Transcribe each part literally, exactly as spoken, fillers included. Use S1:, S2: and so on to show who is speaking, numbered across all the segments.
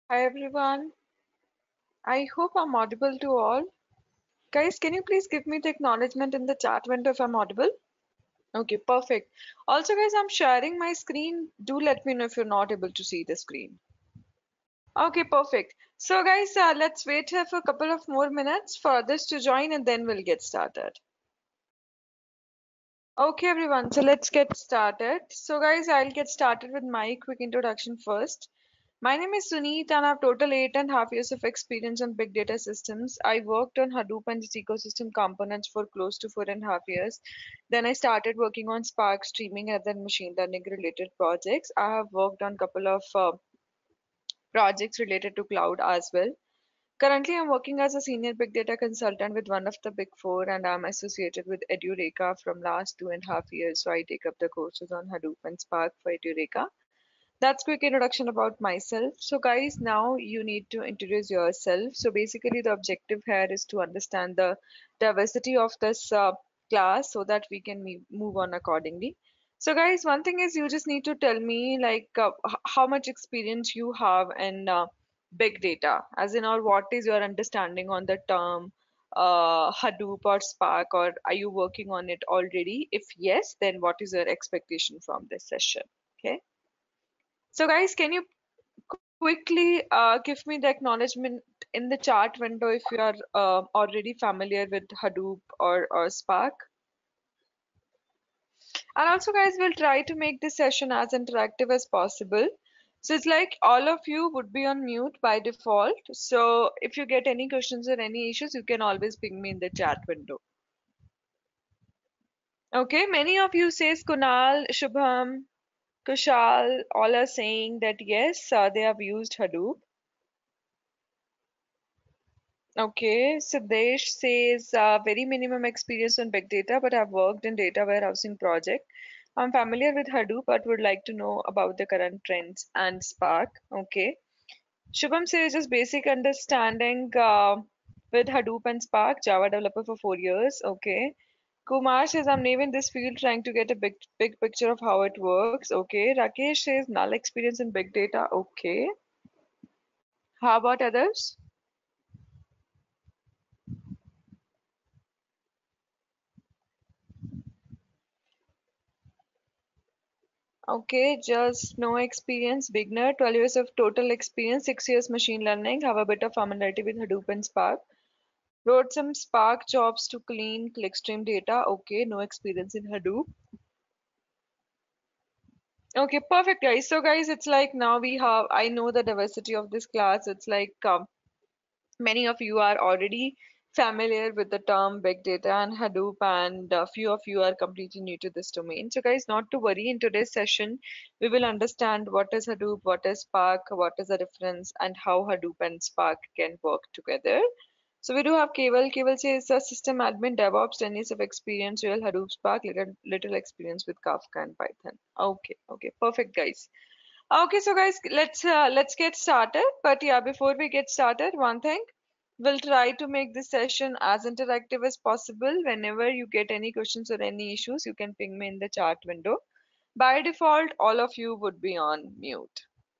S1: Hi everyone. I hope I'm audible to all. Guys, can you please give me the acknowledgement in the chat window if I'm audible? Okay, perfect. Also, guys, I'm sharing my screen. Do let me know if you're not able to see the screen. Okay, perfect. So, guys, uh, let's wait here for a couple of more minutes for others to join and then we'll get started. Okay, everyone, so let's get started. So, guys, I'll get started with my quick introduction first. My name is Suneet, and I have total eight and a half years of experience on big data systems. I worked on Hadoop and its ecosystem components for close to four and a half years. Then I started working on Spark streaming and then machine learning related projects. I have worked on a couple of uh, projects related to cloud as well. Currently, I'm working as a senior big data consultant with one of the big four, and I'm associated with Edureka from last two and a half years. So I take up the courses on Hadoop and Spark for Edureka. That's quick introduction about myself. So guys, now you need to introduce yourself. So basically the objective here is to understand the diversity of this uh, class so that we can me- move on accordingly. So guys, one thing is you just need to tell me like uh, h- how much experience you have in uh, big data, as in, or what is your understanding on the term uh, Hadoop or Spark, or are you working on it already? If yes, then what is your expectation from this session? Okay. So guys, can you quickly uh, give me the acknowledgement in the chat window if you are uh, already familiar with Hadoop or, or Spark? And also, guys, we'll try to make this session as interactive as possible. So it's like all of you would be on mute by default. So if you get any questions or any issues, you can always ping me in the chat window. Okay, many of you says Kunal, Shubham, Kushal, all are saying that yes, uh, they have used Hadoop. Okay, Siddesh says uh, very minimum experience on big data, but I've worked in data warehousing project. I'm familiar with Hadoop, but would like to know about the current trends and Spark. Okay. Shubham says just basic understanding uh, with Hadoop and Spark, Java developer for four years. Okay. Kumar says I'm new in this field, trying to get a big big picture of how it works. Okay. Rakesh says null experience in big data. Okay. How about others? Okay, just no experience, beginner, twelve years of total experience, six years machine learning, have a bit of familiarity with Hadoop and Spark. Wrote some Spark jobs to clean clickstream data. Okay, no experience in Hadoop. Okay, perfect, guys. So, guys, it's like now we have, I know the diversity of this class. It's like um, many of you are already familiar with the term big data and Hadoop, and a few of you are completely new to this domain. So, guys, not to worry, in today's session, we will understand what is Hadoop, what is Spark, what is the difference, and how Hadoop and Spark can work together. So we do have Keval. Keval says a system admin, DevOps, ten years of experience, real Hadoop Spark, little, little experience with Kafka and Python. Okay, okay, perfect, guys. Okay, so guys, let's uh, let's get started. But yeah, before we get started, one thing, we'll try to make this session as interactive as possible. Whenever you get any questions or any issues, you can ping me in the chat window. By default, all of you would be on mute.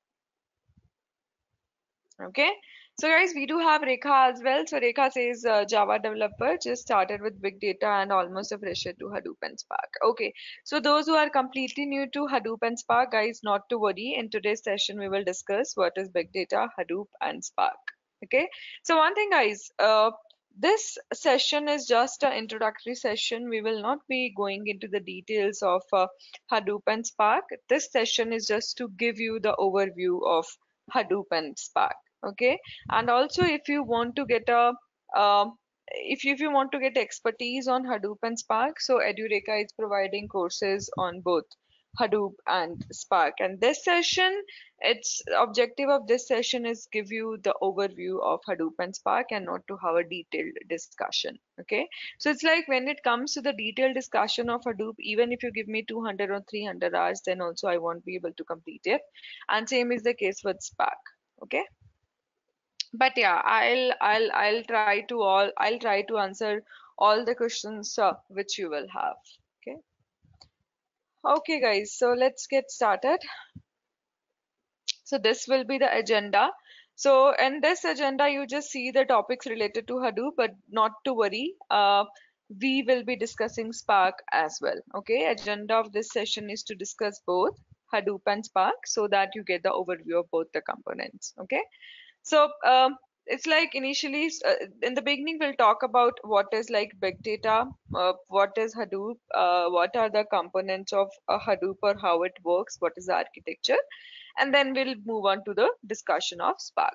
S1: Okay. So guys, we do have Rekha as well. So Rekha says uh, Java developer, just started with big data and almost a fresher to Hadoop and Spark. Okay. So those who are completely new to Hadoop and Spark, guys, not to worry. In today's session, we will discuss what is big data, Hadoop and Spark. Okay. So one thing, guys, uh, this session is just an introductory session. We will not be going into the details of uh, Hadoop and Spark. This session is just to give you the overview of Hadoop and Spark. Okay, and also if you want to get a um, if you, if you want to get expertise on Hadoop and Spark, so Edureka is providing courses on both Hadoop and Spark. And this session, its objective of this session is give you the overview of Hadoop and Spark and not to have a detailed discussion. Okay, so it's like when it comes to the detailed discussion of Hadoop, even if you give me two hundred or three hundred hours, then also I won't be able to complete it. And same is the case with Spark. Okay, but yeah, i'll i'll i'll try to all i'll try to answer all the questions uh, which you will have. Okay, okay guys, so let's get started. So this will be the agenda. So in this agenda, you just see the topics related to Hadoop, but not to worry. Uh, we will be discussing Spark as well. Okay, agenda of this session is to discuss both Hadoop and Spark so that you get the overview of both the components. Okay, so um, it's like initially uh, in the beginning we'll talk about what is like big data, uh, what is Hadoop, uh, what are the components of a Hadoop or how it works, what is the architecture, and then we'll move on to the discussion of Spark.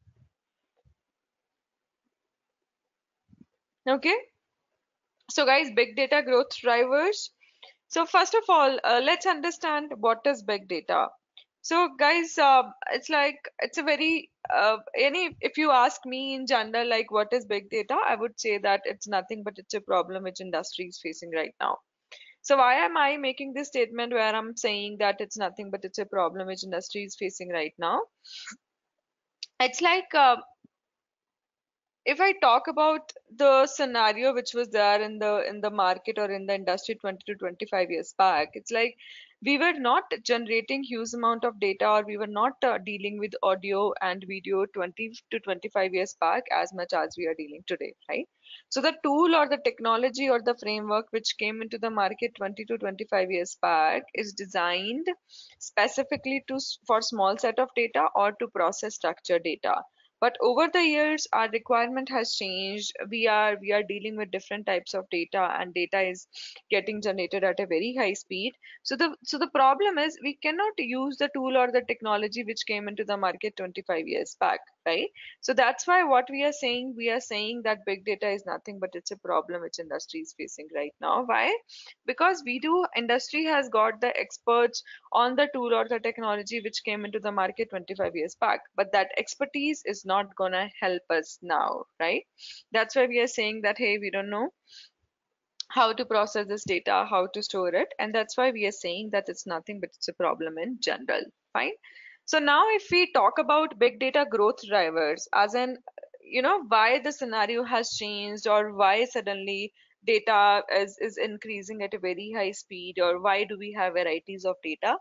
S1: Okay, so guys, big data growth drivers. So first of all, uh, let's understand what is big data. So guys, uh, it's like it's a very uh, any if you ask me in general, like what is big data, I would say that it's nothing but it's a problem which industry is facing right now. So why am I making this statement where I'm saying that it's nothing but it's a problem which industry is facing right now? It's like uh, if I talk about the scenario which was there in the in the market or in the industry twenty to twenty-five years back, it's like we were not generating huge amount of data, or we were not uh, dealing with audio and video twenty to twenty-five years back as much as we are dealing today, right? So the tool or the technology or the framework which came into the market twenty to twenty-five years back is designed specifically to s- for small set of data or to process structured data. But over the years our requirement has changed. We are we are dealing with different types of data, and data is getting generated at a very high speed. So the so the problem is we cannot use the tool or the technology which came into the market twenty-five years back, right? So that's why what we are saying, we are saying that big data is nothing but it's a problem which industry is facing right now. Why? Because we do industry has got the experts on the tool or the technology which came into the market twenty-five years back, but that expertise is not gonna help us now, right? That's why we are saying that hey, we don't know how to process this data, how to store it, and that's why we are saying that it's nothing but it's a problem in general. Fine. So now if we talk about big data growth drivers, as in, you know, why the scenario has changed, or why suddenly data is, is increasing at a very high speed, or why do we have varieties of data?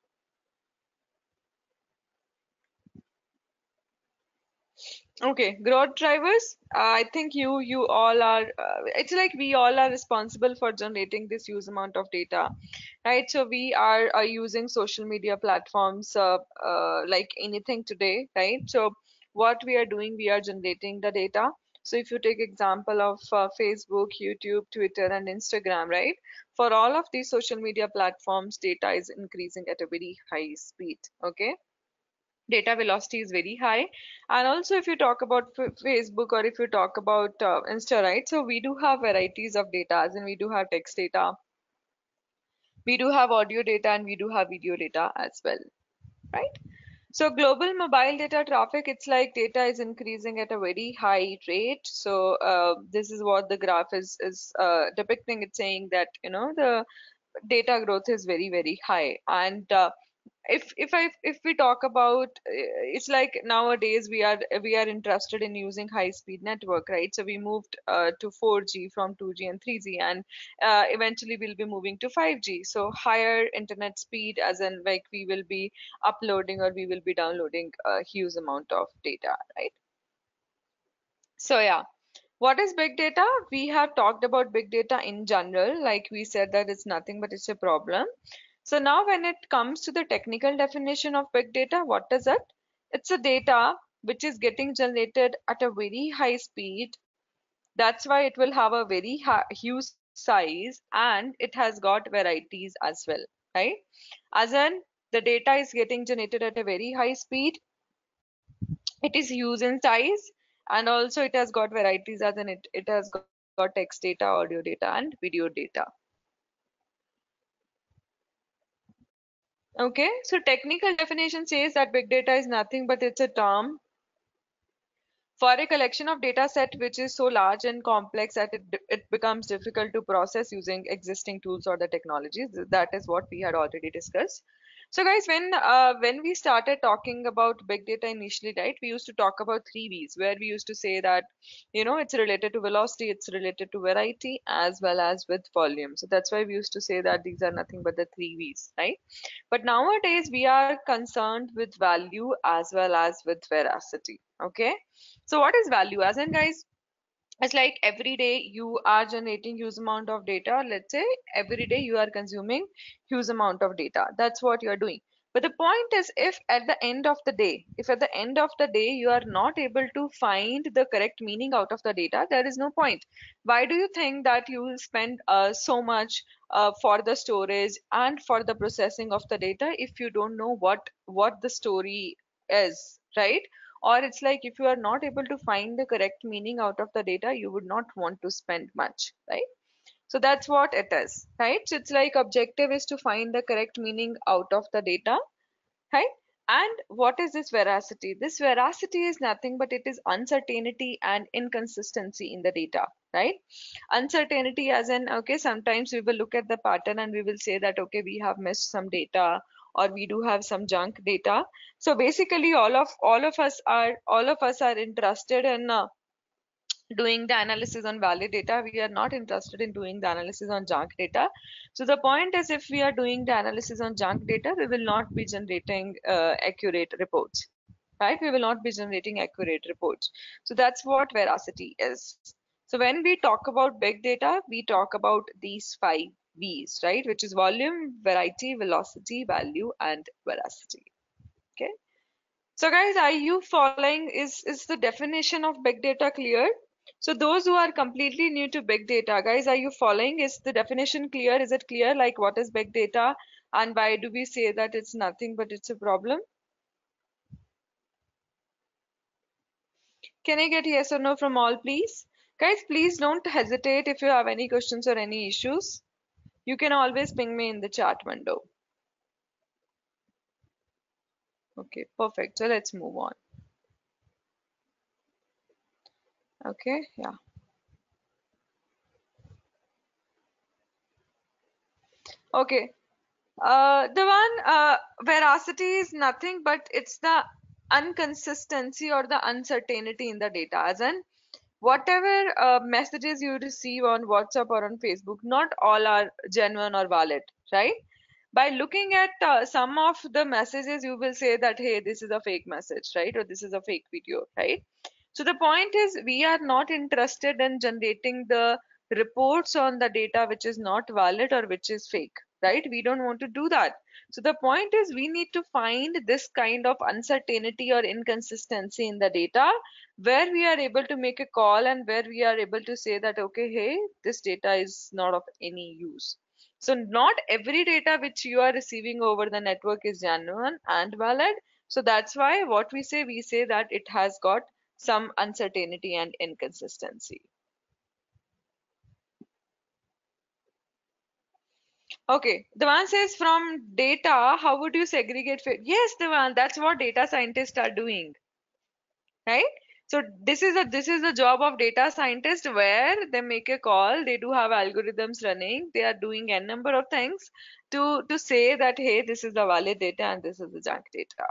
S1: Okay, growth drivers. Uh, I think you you all are. Uh, it's like we all are responsible for generating this huge amount of data, right? So we are, are using social media platforms uh, uh, like anything today, right? So what we are doing, we are generating the data. So if you take example of uh, Facebook, YouTube, Twitter, and Instagram, right? For all of these social media platforms, data is increasing at a very high speed. Okay, data velocity is very high. And also if you talk about F Facebook, or if you talk about uh, Insta, right? So we do have varieties of data, as in we do have text data, we do have audio data, and we do have video data as well, right? So global mobile data traffic, it's like data is increasing at a very high rate. So uh, this is what the graph is is uh, depicting. It's saying that, you know, the data growth is very very high. And uh, if if I if we talk about uh, it's like nowadays we are we are interested in using high speed network, right? So we moved uh, to four G from two G and three G, and uh, eventually we'll be moving to five G. So higher internet speed, as in like we will be uploading or we will be downloading a huge amount of data, right? So yeah, what is big data? We have talked about big data in general, like we said that it's nothing but it's a problem. So now when it comes to the technical definition of big data, what is it? It's a data which is getting generated at a very high speed. That's why it will have a very hi- huge size, and it has got varieties as well, right? As in, the data is getting generated at a very high speed, it is huge in size, and also it has got varieties, as in it, it has got text data, audio data, and video data. Okay, so technical definition says that big data is nothing but it's a term for a collection of data set which is so large and complex that it, it becomes difficult to process using existing tools or the technologies. That is what we had already discussed. So guys, when uh, when we started talking about big data initially, right, we used to talk about three V's, where we used to say that, you know, it's related to velocity, it's related to variety, as well as with volume. So that's why we used to say that these are nothing but the three V's, right? But nowadays we are concerned with value as well as with veracity. Okay. So what is value? As in, guys, it's like every day you are generating huge amount of data. Let's say every day you are consuming huge amount of data. That's what you are doing. But the point is, if at the end of the day, if at the end of the day you are not able to find the correct meaning out of the data, there is no point. Why do you think that you will spend uh, so much uh, for the storage and for the processing of the data if you don't know what what the story is, right? Or it's like if you are not able to find the correct meaning out of the data, you would not want to spend much, right? So that's what it is, right? So it's like objective is to find the correct meaning out of the data, right? And what is this veracity? This veracity is nothing but it is uncertainty and inconsistency in the data, right? Uncertainty as in, okay, sometimes we will look at the pattern and we will say that, okay, we have missed some data or we do have some junk data. So basically all of all of us are all of us are interested in uh, doing the analysis on valid data. We are not interested in doing the analysis on junk data. So the point is, if we are doing the analysis on junk data, we will not be generating uh, accurate reports, right? We will not be generating accurate reports. So that's what veracity is. So when we talk about big data, we talk about these five V's, right? Which is volume, variety, velocity, value, and veracity. Okay. So guys, are you following? Is is the definition of big data clear? So those who are completely new to big data, guys, are you following? Is the definition clear? Is it clear like what is big data and why do we say that it's nothing but it's a problem? Can I get yes or no from all, please? Guys, please don't hesitate if you have any questions or any issues. You can always ping me in the chat window. Okay, perfect. So let's move on. Okay, yeah. Okay. Uh, the one uh, veracity is nothing but it's the inconsistency or the uncertainty in the data. As in, whatever uh, messages you receive on WhatsApp or on Facebook, not all are genuine or valid, right? By looking at uh, some of the messages, you will say that, hey, this is a fake message, right? Or this is a fake video, right? So the point is, we are not interested in generating the reports on the data which is not valid or which is fake, right? We don't want to do that. So the point is, we need to find this kind of uncertainty or inconsistency in the data where we are able to make a call and where we are able to say that, okay, hey, this data is not of any use. So not every data which you are receiving over the network is genuine and valid. So that's why what we say, we say that it has got some uncertainty and inconsistency. Okay, the one says from data, how would you segregate? Yes, the one, that's what data scientists are doing, right? So this is a this is the job of data scientist where they make a call, they do have algorithms running, they are doing a number of things to to say that, hey, this is the valid data and this is the junk data.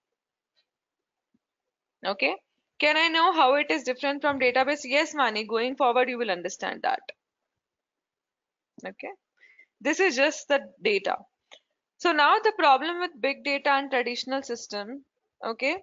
S1: Okay, can I know how it is different from database? Yes, Mani, going forward you will understand that. Okay, this is just the data. So now the problem with big data and traditional system, okay.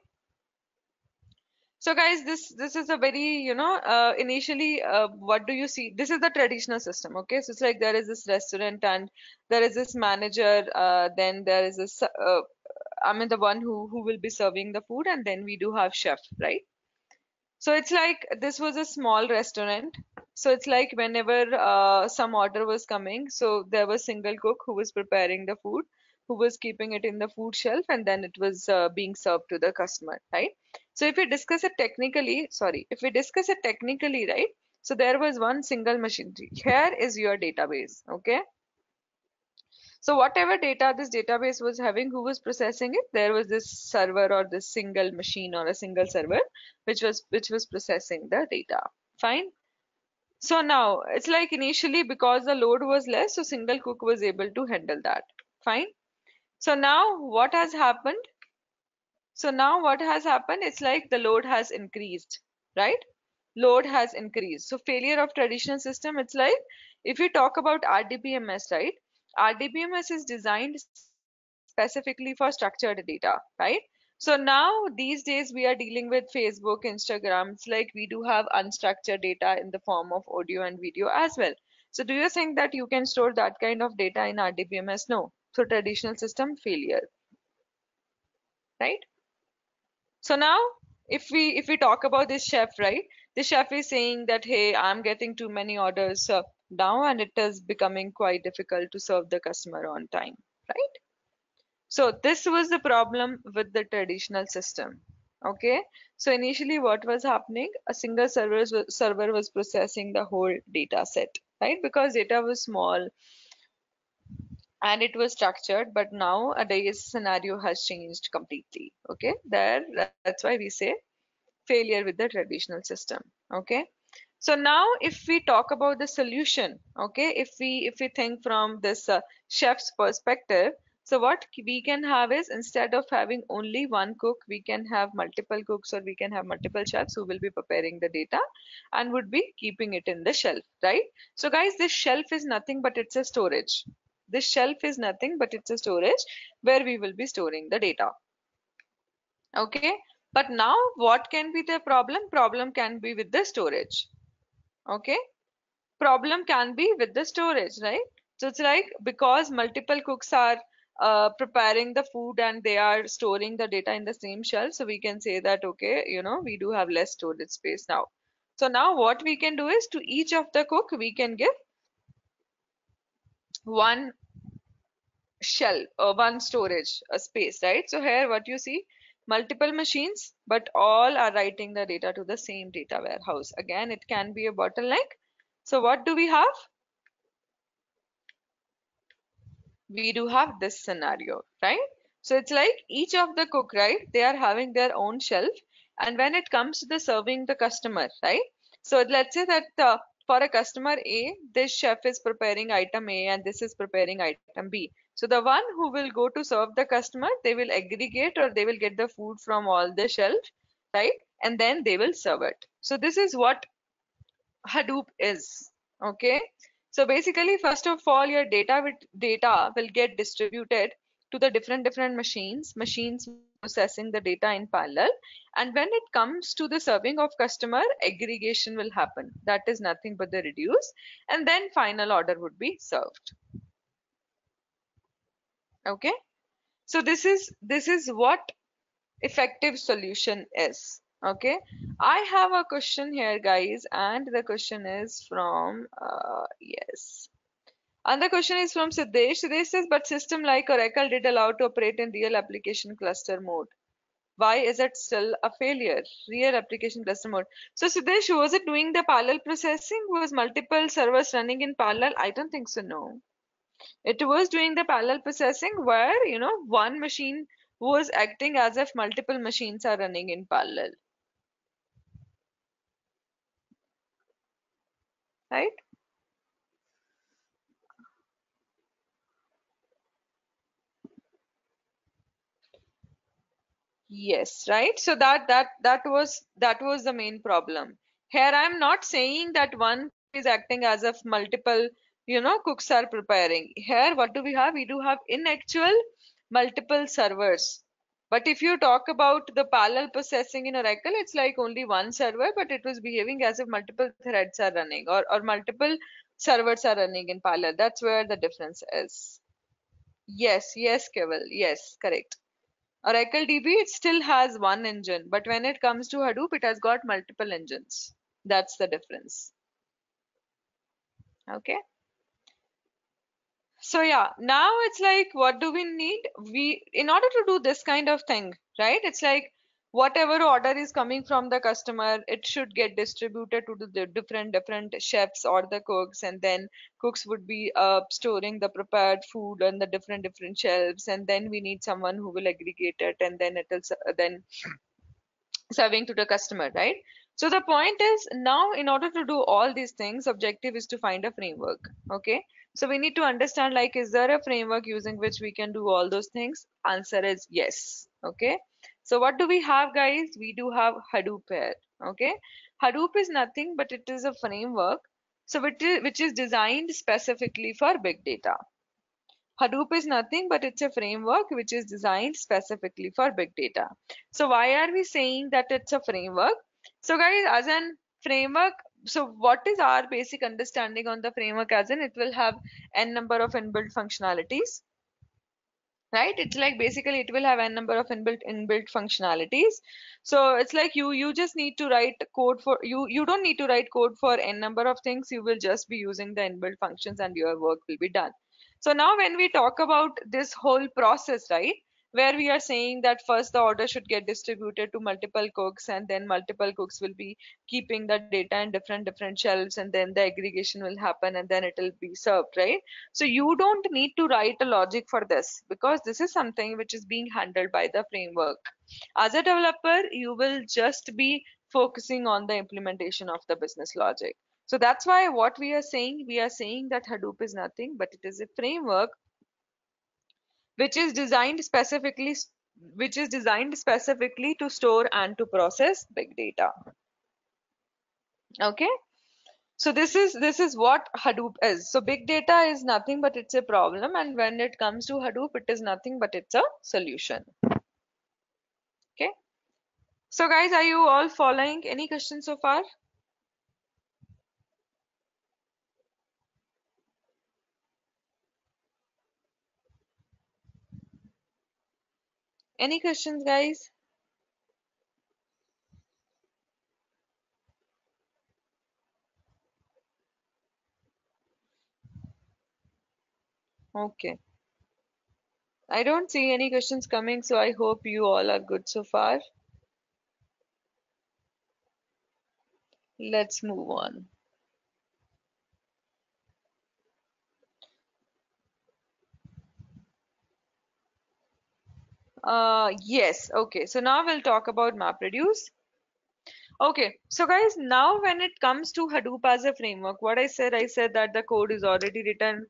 S1: So guys, this this is a very, you know, uh, initially, uh, what do you see? This is the traditional system, okay? So it's like there is this restaurant and there is this manager, uh, then there is this, uh, I mean the one who who will be serving the food, and then we do have chef, right? So it's like this was a small restaurant. So it's like whenever uh, some order was coming, so there was single cook who was preparing the food, who was keeping it in the food shelf, and then it was uh, being served to the customer, right? So if we discuss it technically, sorry, if we discuss it technically, right? So there was one single machinery. Here is your database, okay? So whatever data this database was having, who was processing it? There was this server or this single machine or a single server which was which was processing the data. Fine. So now it's like initially because the load was less, so single cook was able to handle that. Fine. So now what has happened? So now what has happened? It's like the load has increased, right? Load has increased. So failure of traditional system, it's like if we talk about R D B M S, right? R D B M S is designed specifically for structured data, right? So now these days we are dealing with Facebook, Instagram. It's like we do have unstructured data in the form of audio and video as well. So do you think that you can store that kind of data in R D B M S? No. So traditional system failure, right? So now if we if we talk about this chef, right? The chef is saying that, hey, I'm getting too many orders uh, now and it is becoming quite difficult to serve the customer on time, right? So this was the problem with the traditional system. Okay. So initially what was happening? A single server was, server was processing the whole data set, right? Because data was small and it was structured, but nowadays scenario has changed completely. Okay. There, that's why we say failure with the traditional system. Okay. So now if we talk about the solution, okay, if we if we think from this uh, chef's perspective, so what we can have is instead of having only one cook, we can have multiple cooks or we can have multiple chefs who will be preparing the data and would be keeping it in the shelf, right? So guys, this shelf is nothing but it's a storage. This shelf is nothing but it's a storage where we will be storing the data. Okay, but now what can be the problem? Problem can be with the storage. Okay, problem can be with the storage, right? So it's like because multiple cooks are uh, preparing the food and they are storing the data in the same shelf, so we can say that, okay, you know, we do have less storage space now. So now what we can do is to each of the cook we can give one shell or one storage a space, right? So here what you see, multiple machines but all are writing the data to the same data warehouse. Again, it can be a bottleneck. So what do we have? We do have this scenario, right? So it's like each of the cook, right, they are having their own shelf, and when it comes to the serving the customer, right? So let's say that uh, for a customer A, this chef is preparing item A and this is preparing item B. So the one who will go to serve the customer, they will aggregate or they will get the food from all the shelf, right? And then they will serve it. So this is what Hadoop is. Okay. So basically, first of all, your data with data will get distributed to the different different machines, machines processing the data in parallel. And when it comes to the serving of customer, aggregation will happen. That is nothing but the reduce, and then final order would be served. Okay. So this is this is what effective solution is. Okay, I have a question here, guys, and the question is from uh, yes, and the question is from Siddesh. Siddesh says, but system like Oracle did allow to operate in real application cluster mode. Why is it still a failure? Real application cluster mode. So Siddesh, was it doing the parallel processing? Was multiple servers running in parallel? I don't think so, no. It was doing the parallel processing where, you know, one machine was acting as if multiple machines are running in parallel, right? Yes, right. So that that that was that was the main problem. Here I'm not saying that one is acting as if multiple, you know, cooks are preparing. Here what do we have? We do have in actual multiple servers. But if you talk about the parallel processing in Oracle, it's like only one server, but it was behaving as if multiple threads are running or, or multiple servers are running in parallel. That's where the difference is. Yes, yes, Keval. Yes, correct. Oracle D B, it still has one engine, but when it comes to Hadoop, it has got multiple engines. That's the difference. Okay. So yeah, now it's like, what do we need? We, in order to do this kind of thing, right? It's like whatever order is coming from the customer, it should get distributed to the different different chefs or the cooks, and then cooks would be uh, storing the prepared food on the different different shelves, and then we need someone who will aggregate it, and then it'll s- then serving to the customer, right? So the point is, now in order to do all these things, objective is to find a framework. Okay. So we need to understand, like, is there a framework using which we can do all those things? Answer is yes. Okay. So what do we have, guys? We do have Hadoop here. Okay. Hadoop is nothing but it is a framework. So which is, which is designed specifically for big data. Hadoop is nothing but it's a framework which is designed specifically for big data. So why are we saying that it's a framework? So guys, as an framework, so what is our basic understanding on the framework? As in, it will have n number of inbuilt functionalities, right? It's like basically it will have n number of inbuilt inbuilt functionalities. So it's like you you just need to write code for you you don't need to write code for n number of things. You will just be using the inbuilt functions and your work will be done. So now when we talk about this whole process, right, where we are saying that first the order should get distributed to multiple cooks, and then multiple cooks will be keeping the data in different different shelves, and then the aggregation will happen, and then it will be served, right? So you don't need to write a logic for this, because this is something which is being handled by the framework. As a developer, you will just be focusing on the implementation of the business logic. So that's why what we are saying, we are saying that Hadoop is nothing but it is a framework which is designed specifically which is designed specifically to store and to process big data. Okay. So this is this is what Hadoop is. So big data is nothing but it's a problem, and when it comes to Hadoop, it is nothing but it's a solution. Okay. So guys, are you all following? Any questions so far? Any questions, guys? Okay. I don't see any questions coming, so I hope you all are good so far. Let's move on. Uh, yes, okay. So now we'll talk about MapReduce. Okay, so guys, now when it comes to Hadoop as a framework, what I said, I said that the code is already written.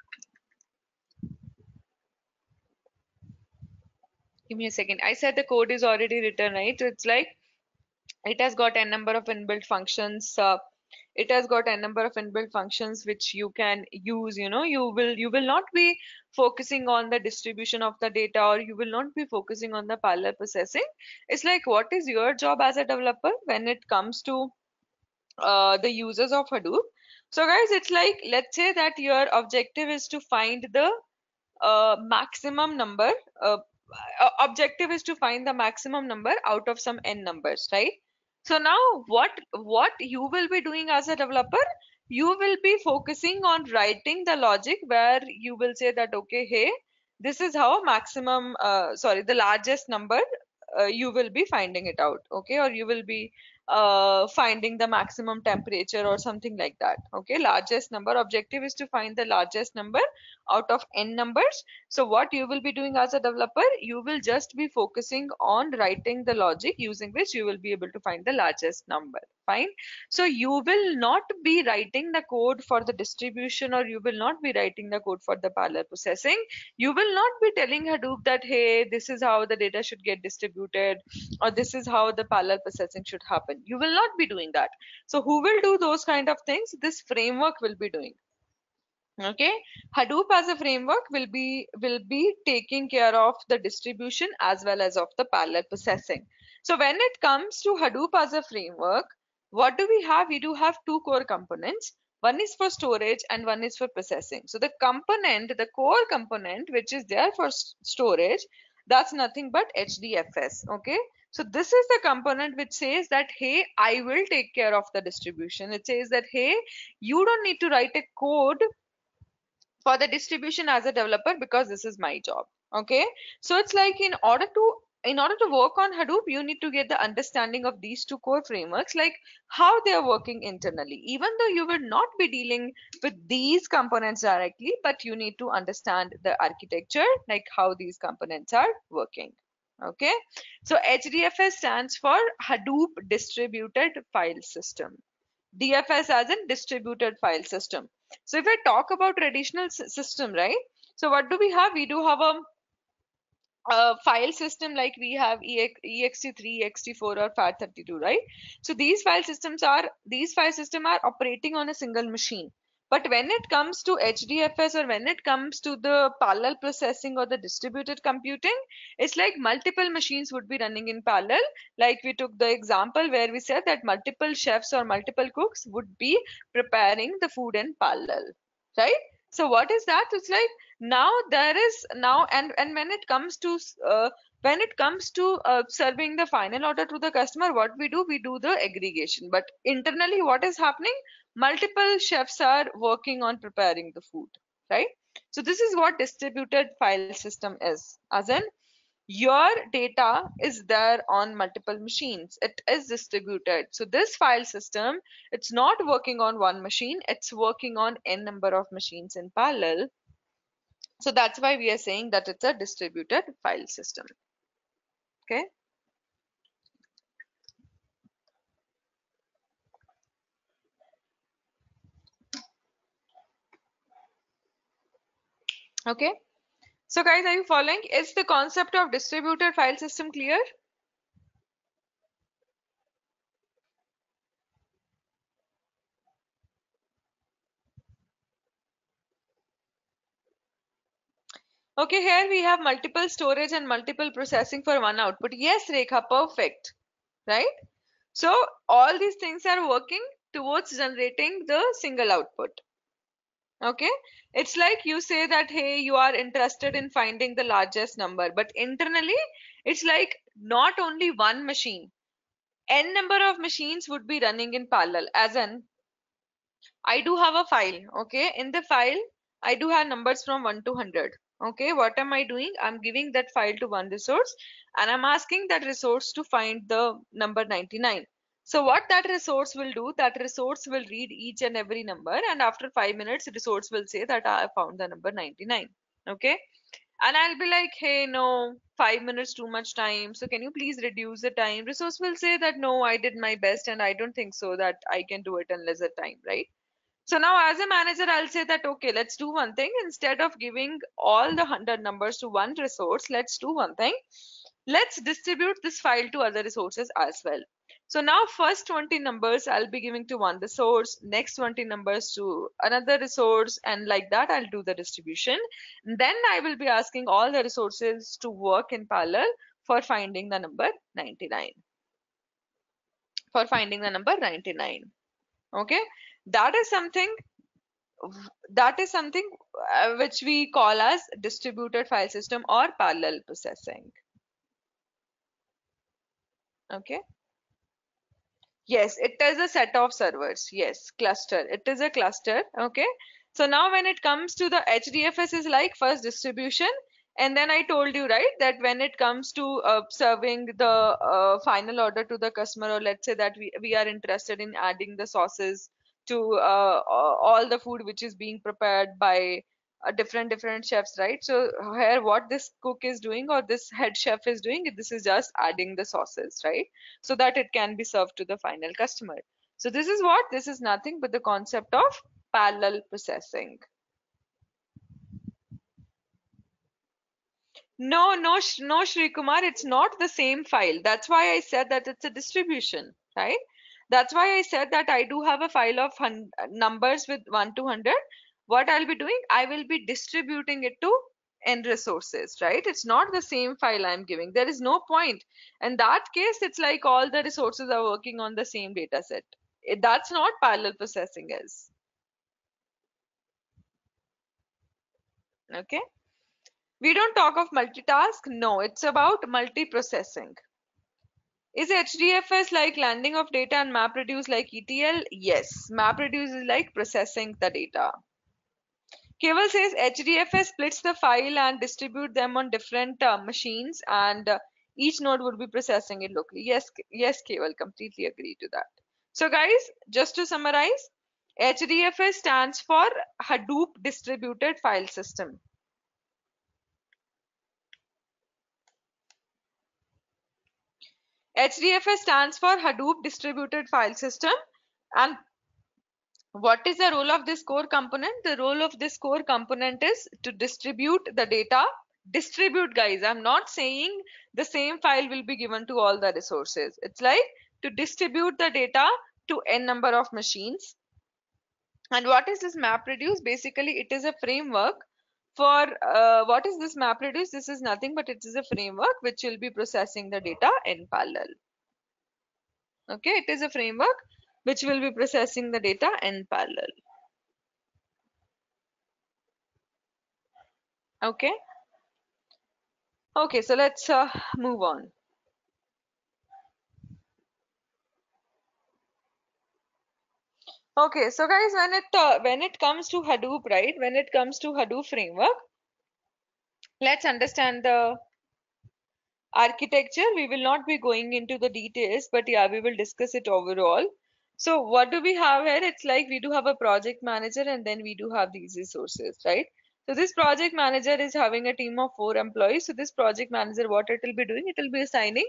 S1: Give me a second. I said the code is already written, right? So it's like it has got a number of inbuilt functions. Uh, it has got a number of inbuilt functions which you can use. You know, you will you will not be focusing on the distribution of the data, or you will not be focusing on the parallel processing. It's like, what is your job as a developer when it comes to uh, the users of Hadoop? So guys, it's like, let's say that your objective is to find the uh, maximum number. Uh, uh, objective is to find the maximum number out of some n numbers, right? So now what what you will be doing as a developer, you will be focusing on writing the logic where you will say that, okay, hey, this is how maximum uh, sorry, the largest number, uh, you will be finding it out, okay, or you will be uh, finding the maximum temperature or something like that. Okay, largest number, objective is to find the largest number out of n numbers. So what you will be doing as a developer, you will just be focusing on writing the logic using which you will be able to find the largest number. Fine. So you will not be writing the code for the distribution, or you will not be writing the code for the parallel processing. You will not be telling Hadoop that, hey, this is how the data should get distributed, or this is how the parallel processing should happen. You will not be doing that. So who will do those kind of things? This framework will be doing. Okay, Hadoop as a framework will be will be taking care of the distribution as well as of the parallel processing. So when it comes to Hadoop as a framework, what do we have? We do have two core components. One is for storage and one is for processing. So the component, the core component which is there for storage, that's nothing but H D F S. Okay, so this is the component which says that, hey, I will take care of the distribution. It says that, hey, you don't need to write a code for the distribution as a developer, because this is my job. Okay, so it's like, in order to in order to work on Hadoop, you need to get the understanding of these two core frameworks, like how they are working internally. Even though you will not be dealing with these components directly, but you need to understand the architecture, like how these components are working. Okay, so H D F S stands for Hadoop Distributed File System. D F S as in distributed file system. So if I talk about traditional s- system, right? So what do we have? We do have a, a file system like we have E X T three, E X T four or FAT thirty-two, right? So these file systems are these file system are operating on a single machine. But when it comes to H D F S or when it comes to the parallel processing or the distributed computing, it's like multiple machines would be running in parallel. Like we took the example where we said that multiple chefs or multiple cooks would be preparing the food in parallel, right? So what is that? It's like now there is now and and when it comes to uh, when it comes to uh, serving the final order to the customer, what we do, we do the aggregation, but internally what is happening, multiple chefs are working on preparing the food, right? So this is what distributed file system is, as in your data is there on multiple machines, it is distributed. So this file system, it's not working on one machine, it's working on n number of machines in parallel. So that's why we are saying that it's a distributed file system. Okay. Okay. So guys, are you following? Is the concept of distributed file system clear? Okay, here we have multiple storage and multiple processing for one output. Yes, Rekha, perfect. Right? So all these things are working towards generating the single output. Okay, it's like you say that, hey, you are interested in finding the largest number, but internally it's like not only one machine, n number of machines would be running in parallel. As in, I do have a file. Okay, in the file I do have numbers from one to one hundred. Okay, what am I doing? I'm giving that file to one resource and I'm asking that resource to find the number ninety-nine. So what that resource will do, that resource will read each and every number, and after five minutes resource will say that I have found the number ninety-nine. Okay, and I'll be like, hey, no, five minutes too much time, so can you please reduce the time? Resource will say that no, I did my best and I don't think so that I can do it in lesser time, right? So now as a manager, I'll say that, okay, let's do one thing. Instead of giving all the one hundred numbers to one resource, let's do one thing. Let's distribute this file to other resources as well. So now first twenty numbers I'll be giving to one resource, next twenty numbers to another resource, and like that I'll do the distribution. Then I will be asking all the resources to work in parallel for finding the number ninety-nine. For finding the number ninety-nine. Okay. That is something that is something uh, which we call as distributed file system or parallel processing. Okay. Yes, it is a set of servers. Yes, cluster. It is a cluster. Okay. So now when it comes to the H D F S is like first distribution. And then I told you, right, that when it comes to uh, serving the uh, final order to the customer, or let's say that we, we are interested in adding the sauces to uh, all the food which is being prepared by uh, different different chefs, right? So here what this cook is doing or this head chef is doing, this is just adding the sauces, right? So that it can be served to the final customer. So this is what? This is nothing but the concept of parallel processing. No, no, Sh- no, Shri Kumar, it's not the same file. That's why I said that it's a distribution, right? That's why I said that I do have a file of hun- numbers with one to one hundred. What I'll be doing, I will be distributing it to n resources, right? It's not the same file I'm giving. There is no point. In that case, it's like all the resources are working on the same data set. It- That's not parallel processing is. Okay. We don't talk of multitask. No, it's about multiprocessing. Is H D F S like landing of data and MapReduce like E T L? Yes, MapReduce is like processing the data. Keval says H D F S splits the file and distribute them on different uh, machines, and uh, each node would be processing it locally. Yes, yes, Keval, completely agree to that. So guys, just to summarize, H D F S stands for Hadoop Distributed File System. H D F S stands for Hadoop Distributed File System. And what is the role of this core component? The role of this core component is to distribute the data. Distribute, guys. I'm not saying the same file will be given to all the resources. It's like to distribute the data to n number of machines. And what is this MapReduce? Basically, it is a framework for uh, what is this MapReduce? This is nothing but it is a framework which will be processing the data in parallel. Okay, it is a framework which will be processing the data in parallel. Okay. Okay, so let's uh, move on. Okay, so guys, when it uh, when it comes to Hadoop, right? When it comes to Hadoop framework, let's understand the architecture. We will not be going into the details, but yeah, we will discuss it overall. So what do we have here? It's like we do have a project manager and then we do have these resources, right? So this project manager is having a team of four employees. So this project manager, what it will be doing? It will be assigning,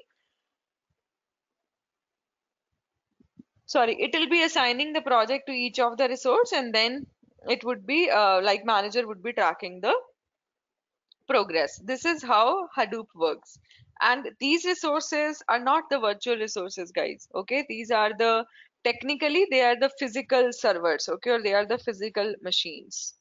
S1: sorry, it will be assigning the project to each of the resource, and then it would be uh, like manager would be tracking the progress. This is how Hadoop works. And these resources are not the virtual resources, guys. Okay, these are the technically they are the physical servers, okay, or they are the physical machines.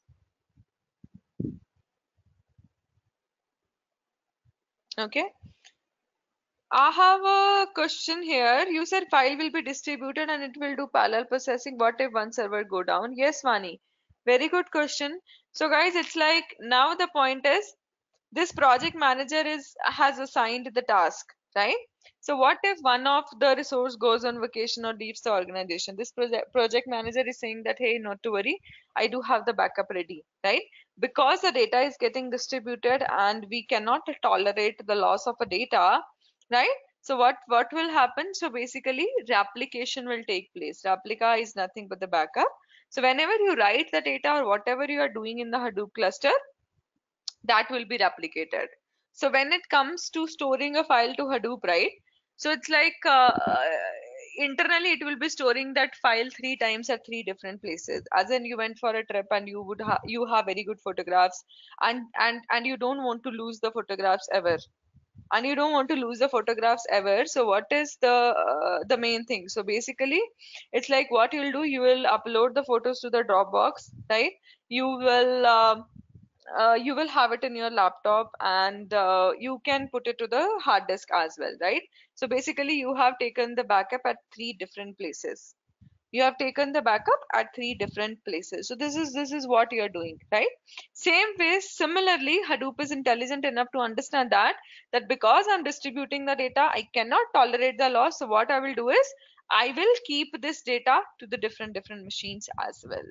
S1: Okay. I have a question here. You said file will be distributed and it will do parallel processing. What if one server go down? Yes, Vani. Very good question. So guys, it's like now the point is this project manager is has assigned the task, right? So what if one of the resource goes on vacation or leaves the organization? This project project manager is saying that, hey, not to worry, I do have the backup ready, right? Because the data is getting distributed and we cannot tolerate the loss of a data, right? So what what will happen? So basically replication will take place. Replica is nothing but the backup. So whenever you write the data or whatever you are doing in the Hadoop cluster, that will be replicated. So when it comes to storing a file to Hadoop, right? So it's like uh, internally it will be storing that file three times at three different places. As in you went for a trip and you would have you have very good photographs, and and and you don't want to lose the photographs ever. And you don't want to lose the photographs ever. So what is the uh, the main thing? So basically, it's like what you'll do. You will upload the photos to the Dropbox, right? You will. Um, uh, you will have it in your laptop, and uh, you can put it to the hard disk as well, right? So basically you have taken the backup at three different places. You have taken the backup at three different places. So this is this is what you're doing, right? Same way, similarly, Hadoop is intelligent enough to understand that that because I'm distributing the data, I cannot tolerate the loss. So what I will do is I will keep this data to the different different machines as well.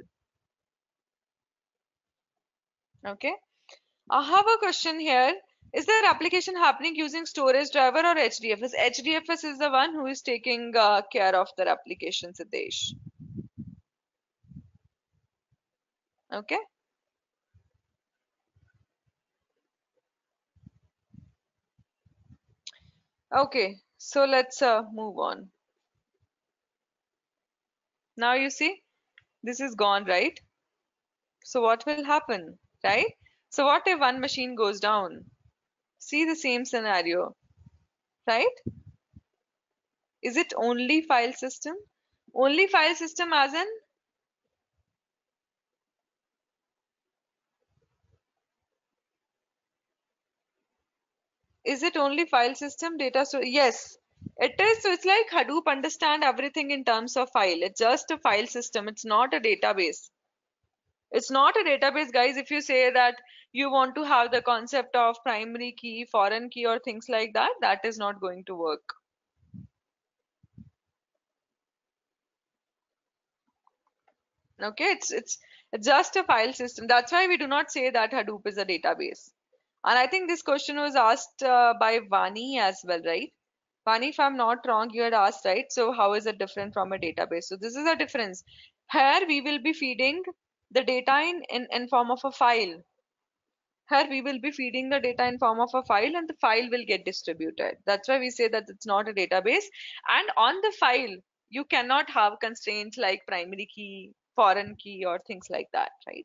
S1: Okay. I have a question here. Is there application happening using storage driver or H D F S? H D F S is the one who is taking uh, care of their application, Siddesh. Okay. Okay. So let's uh, move on. Now you see, this is gone, right? So what will happen, right? So what if one machine goes down? See the same scenario, right? Is it only file system? Only file system as in is it only file system data? So yes, it is. So it's like Hadoop understand everything in terms of file. It's just a file system. It's not a database. It's not a database, guys. If you say that you want to have the concept of primary key, foreign key, or things like that, that is not going to work. Okay, it's it's it's just a file system. That's why we do not say that Hadoop is a database. And I think this question was asked uh, by Vani as well, right? Vani, if I'm not wrong, you had asked, right? So how is it different from a database? So this is a difference. Here we will be feeding the data in, in, in form of a file. Here we will be feeding the data in form of a file and the file will get distributed. That's why we say that it's not a database. And on the file, you cannot have constraints like primary key, foreign key, or things like that, right?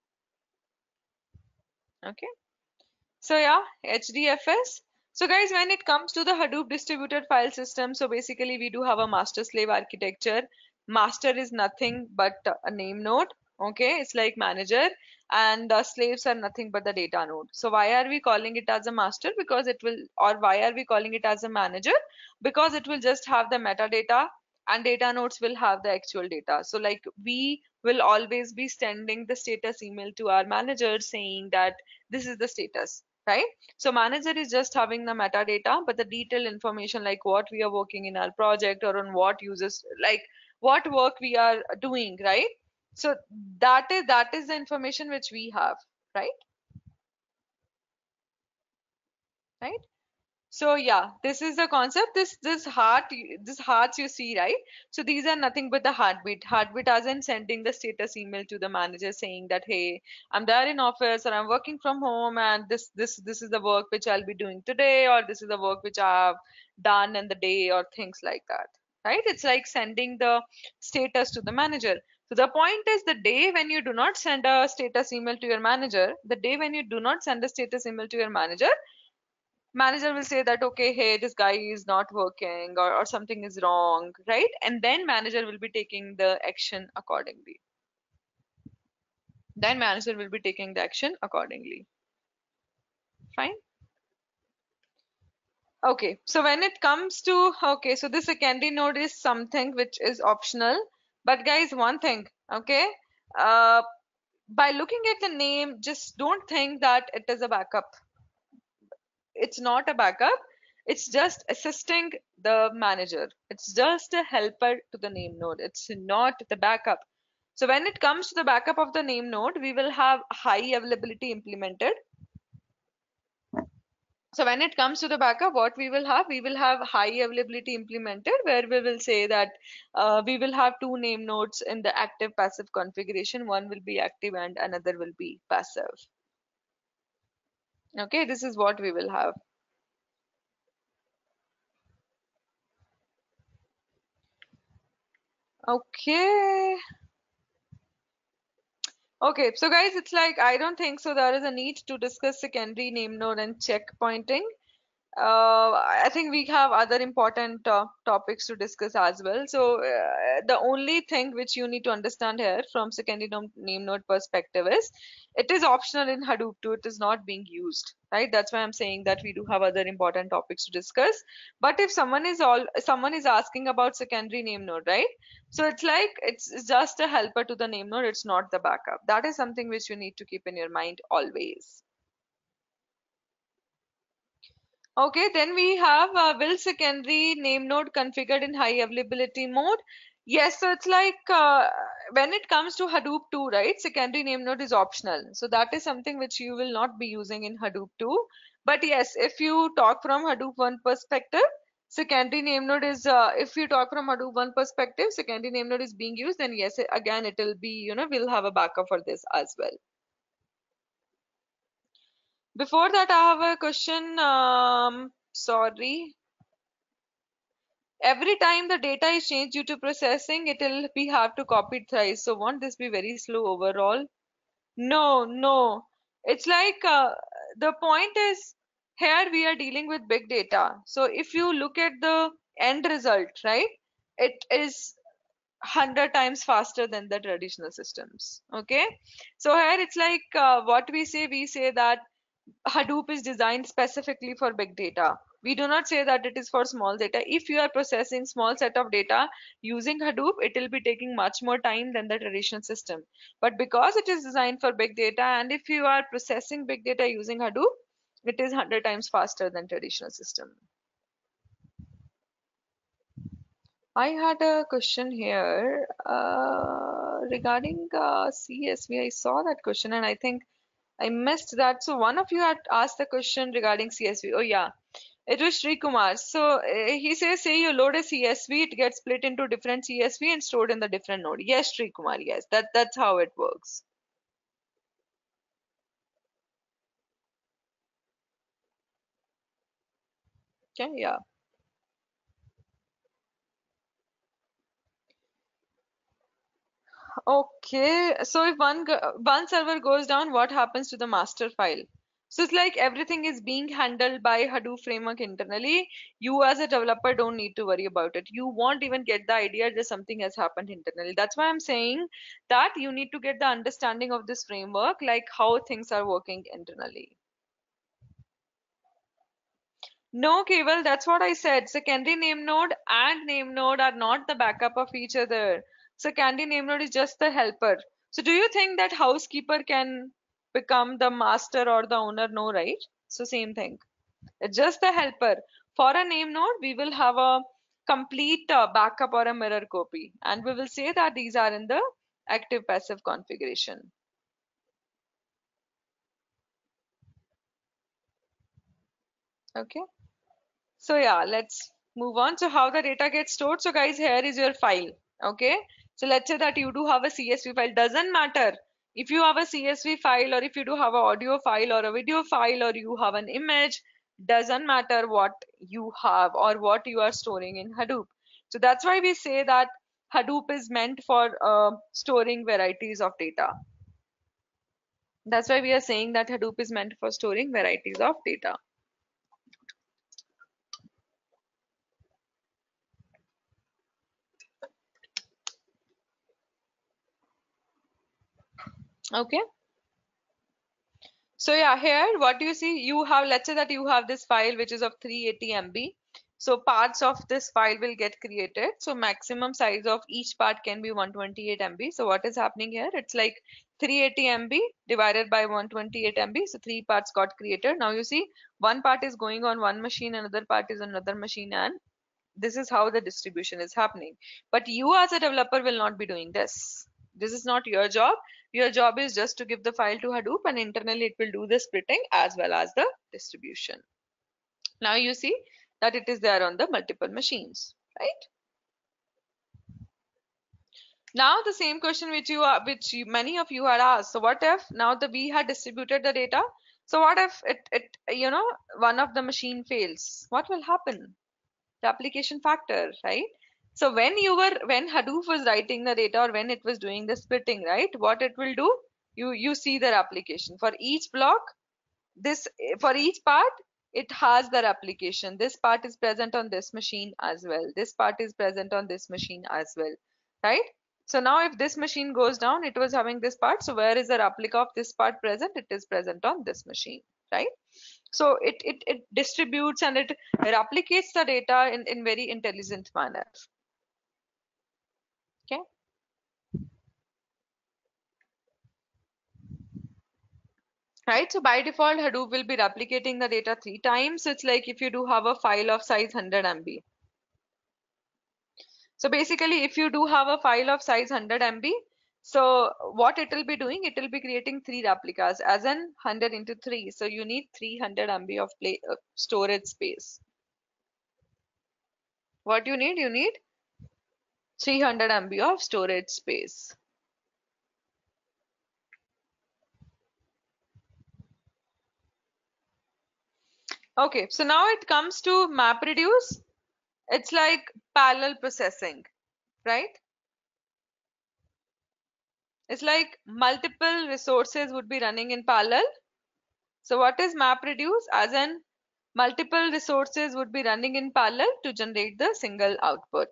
S1: Okay. So yeah, H D F S. So guys, when it comes to the Hadoop distributed file system, so basically we do have a master slave architecture. Master is nothing but a name node. Okay, it's like manager, and the slaves are nothing but the data node. So why are we calling it as a master? Because it will, or why are we calling it as a manager? Because it will just have the metadata and data nodes will have the actual data. So like we will always be sending the status email to our manager saying that this is the status, right? So manager is just having the metadata, but the detailed information like what we are working in our project or on what users, like what work we are doing, right? So that is that is the information which we have, right? Right? So yeah, this is the concept. This this heart, this hearts you see, right? So these are nothing but the heartbeat. Heartbeat as in sending the status email to the manager saying that hey, I'm there in office or I'm working from home, and this this this is the work which I'll be doing today, or this is the work which I have done in the day, or things like that. Right? It's like sending the status to the manager. So the point is the day when you do not send a status email to your manager, the day when you do not send a status email to your manager, manager will say that okay, hey, this guy is not working, or, or something is wrong, right? And then manager will be taking the action accordingly. Then manager will be taking the action accordingly. Fine. Okay, so when it comes to, okay, so this secondary node is something which is optional, but guys, one thing, okay, uh by looking at the name, just don't think that it is a backup. It's not a backup. It's just assisting the manager. It's just a helper to the name node. It's not the backup. So when it comes to the backup of the name node, we will have high availability implemented. So when it comes to the backup, what we will have, we will have high availability implemented, where we will say that uh, we will have two name nodes in the active passive configuration. One will be active and another will be passive. Okay, this is what we will have. Okay. Okay, so guys, it's like I don't think so there is a need to discuss secondary name node and checkpointing. Uh, I think we have other important uh, topics to discuss as well. So uh, the only thing which you need to understand here from secondary nom- name node perspective is it is optional in Hadoop too. It is not being used, right? That's why I'm saying that we do have other important topics to discuss. But if someone is all someone is asking about secondary name node, right? So it's like it's, it's just a helper to the name node. It's not the backup. That is something which you need to keep in your mind always. Okay, then we have uh, will secondary name node configured in high availability mode. Yes, so it's like uh, when it comes to Hadoop two, right? Secondary name node is optional. So that is something which you will not be using in Hadoop two. But yes, if you talk from Hadoop one perspective, secondary name node is, uh, if you talk from Hadoop one perspective, secondary name node is being used, then yes, again, it will be, you know, we'll have a backup for this as well. Before that, I have a question. Um, sorry. Every time the data is changed due to processing, it will be have to copy it thrice. So won't this be very slow overall? No, no. It's like uh, the point is here we are dealing with big data. So if you look at the end result, right, it is one hundred times faster than the traditional systems. Okay. So here it's like uh, what we say, we say that Hadoop is designed specifically for big data. We do not say that it is for small data. If you are processing small set of data using Hadoop, it will be taking much more time than the traditional system. But because it is designed for big data, and if you are processing big data using Hadoop, it is one hundred times faster than traditional system. I had a question here uh, regarding uh, C S V. I saw that question and I think I missed that. So one of you had asked the question regarding C S V. Oh yeah, it was Sri Kumar. So uh, he says, say you load a C S V, it gets split into different C S V and stored in the different node. Yes, Sri Kumar. Yes, that that's how it works. Okay, yeah. Okay, so if one go- one server goes down, what happens to the master file? So it's like everything is being handled by Hadoop framework internally. You as a developer don't need to worry about it. You won't even get the idea that something has happened internally. That's why I'm saying that you need to get the understanding of this framework, like how things are working internally. No, Keval, that's what I said. Secondary name node and name node are not the backup of each other. Secondary name node is just the helper. So do you think that housekeeper can become the master or the owner? No, right? So same thing. It's just the helper. For a name node, we will have a complete uh, backup or a mirror copy. And we will say that these are in the active passive configuration. Okay. So yeah, let's move on. So how the data gets stored. So guys, here is your file. Okay. So let's say that you do have a C S V file. Doesn't matter if you have a C S V file or if you do have an audio file or a video file or you have an image. Doesn't matter what you have or what you are storing in Hadoop. So that's why we say that Hadoop is meant for uh, storing varieties of data. That's why we are saying that Hadoop is meant for storing varieties of data. Okay. So yeah, here what you see, you have, let's say that you have this file which is of three hundred eighty M B. So parts of this file will get created. So maximum size of each part can be one hundred twenty-eight M B. So what is happening here? It's like three hundred eighty M B divided by one hundred twenty-eight M B. So three parts got created. Now you see one part is going on one machine, another part is on another machine, and this is how the distribution is happening. But you as a developer will not be doing this. This is not your job. Your job is just to give the file to Hadoop, and internally it will do the splitting as well as the distribution. Now you see that it is there on the multiple machines, right? Now the same question which you are, which you, many of you had asked. So what if now the we had distributed the data? So what if it it you know one of the machine fails? What will happen? Replication factor, right? So when you were when Hadoop was writing the data or when it was doing the splitting, right? What it will do? You you see the replication for each block. This for each part, it has the replication. This part is present on this machine as well. This part is present on this machine as well, right? So now if this machine goes down, it was having this part. So where is the replica of this part present? It is present on this machine, right? So it, it, it distributes and it replicates the data in, in very intelligent manner. Okay. Right. So by default, Hadoop will be replicating the data three times. So it's like if you do have a file of size one hundred M B. So basically, if you do have a file of size one hundred M B, so what it will be doing, it will be creating three replicas as in one hundred into three. So you need three hundred M B of play, uh, storage space. What you need? You need three hundred M B of storage space. Okay, so now it comes to MapReduce. It's like parallel processing, right? It's like multiple resources would be running in parallel. So what is MapReduce? As in multiple resources would be running in parallel to generate the single output.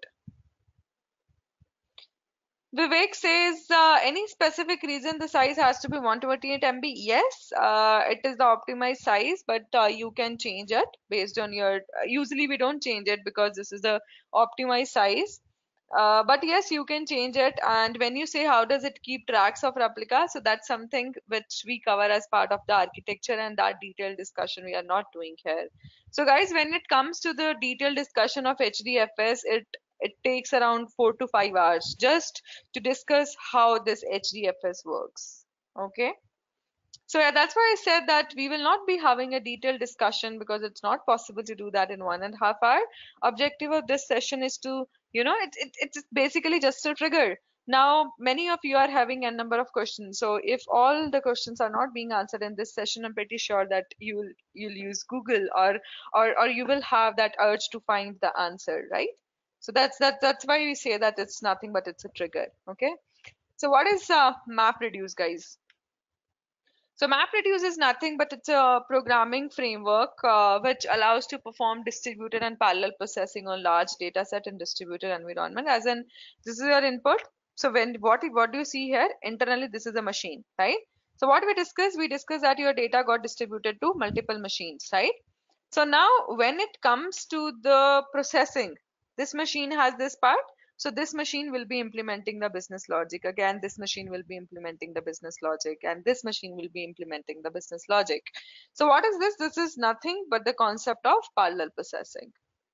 S1: Vivek says, uh, any specific reason the size has to be one hundred twenty-eight M B? Yes, uh, it is the optimized size, but uh, you can change it based on your. Uh, usually, we don't change it because this is the optimized size. Uh, but yes, you can change it. And when you say how does it keep tracks of replicas, so that's something which we cover as part of the architecture, and that detailed discussion we are not doing here. So guys, when it comes to the detailed discussion of H D F S, it it takes around four to five hours just to discuss how this H D F S works. Okay. So yeah, that's why I said that we will not be having a detailed discussion because it's not possible to do that in one and a half hour. Objective of this session is to, you know, it, it, it's basically just a trigger Now, many of you are having a number of questions. So if all the questions are not being answered in this session, I'm pretty sure that you'll you'll use Google, or or or you will have that urge to find the answer, right? So that's that that's why we say that it's nothing but it's a trigger. Okay. So what is uh, MapReduce, guys? So MapReduce is nothing but it's a programming framework uh, which allows to perform distributed and parallel processing on large data set in distributed environment. As in, this is your input. So when what what do you see here? Internally, this is a machine, right? So what we discussed, we discussed that your data got distributed to multiple machines, right? So now when it comes to the processing, this machine has this part. So this machine will be implementing the business logic. Again, this machine will be implementing the business logic, and this machine will be implementing the business logic. So what is this? This is nothing but the concept of parallel processing.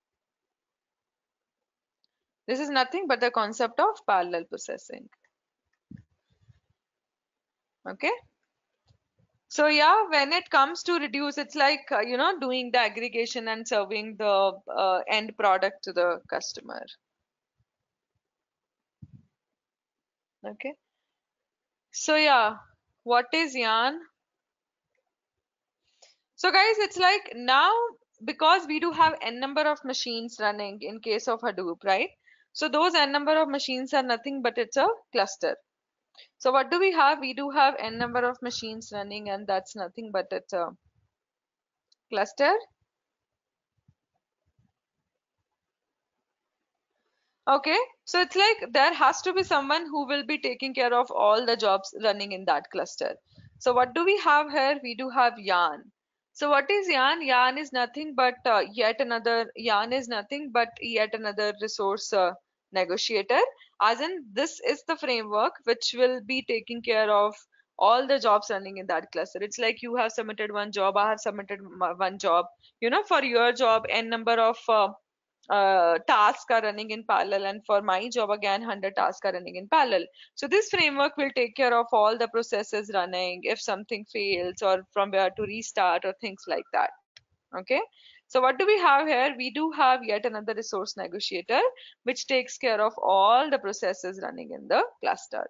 S1: This is nothing but the concept of parallel processing. Okay. So yeah, when it comes to reduce, it's like, uh, you know, doing the aggregation and serving the uh, end product to the customer. Okay. So yeah, what is yarn? So guys, it's like now, because we do have n number of machines running in case of Hadoop, right? So those n number of machines are nothing but it's a cluster. So what do we have? We do have n number of machines running, and that's nothing but it's a cluster. Okay, so it's like there has to be someone who will be taking care of all the jobs running in that cluster. So what do we have here? We do have yarn. So what is yarn? Yarn is nothing but uh, yet another yarn is nothing but yet another resource uh, negotiator. As in, this is the framework which will be taking care of all the jobs running in that cluster. It's like you have submitted one job, I have submitted m- one job. You know, for your job, n number of uh, uh, tasks are running in parallel, and for my job again one hundred tasks are running in parallel. So this framework will take care of all the processes running if something fails, or from where to restart, or things like that. Okay, so what do we have here? We do have yet another resource negotiator which takes care of all the processes running in the cluster.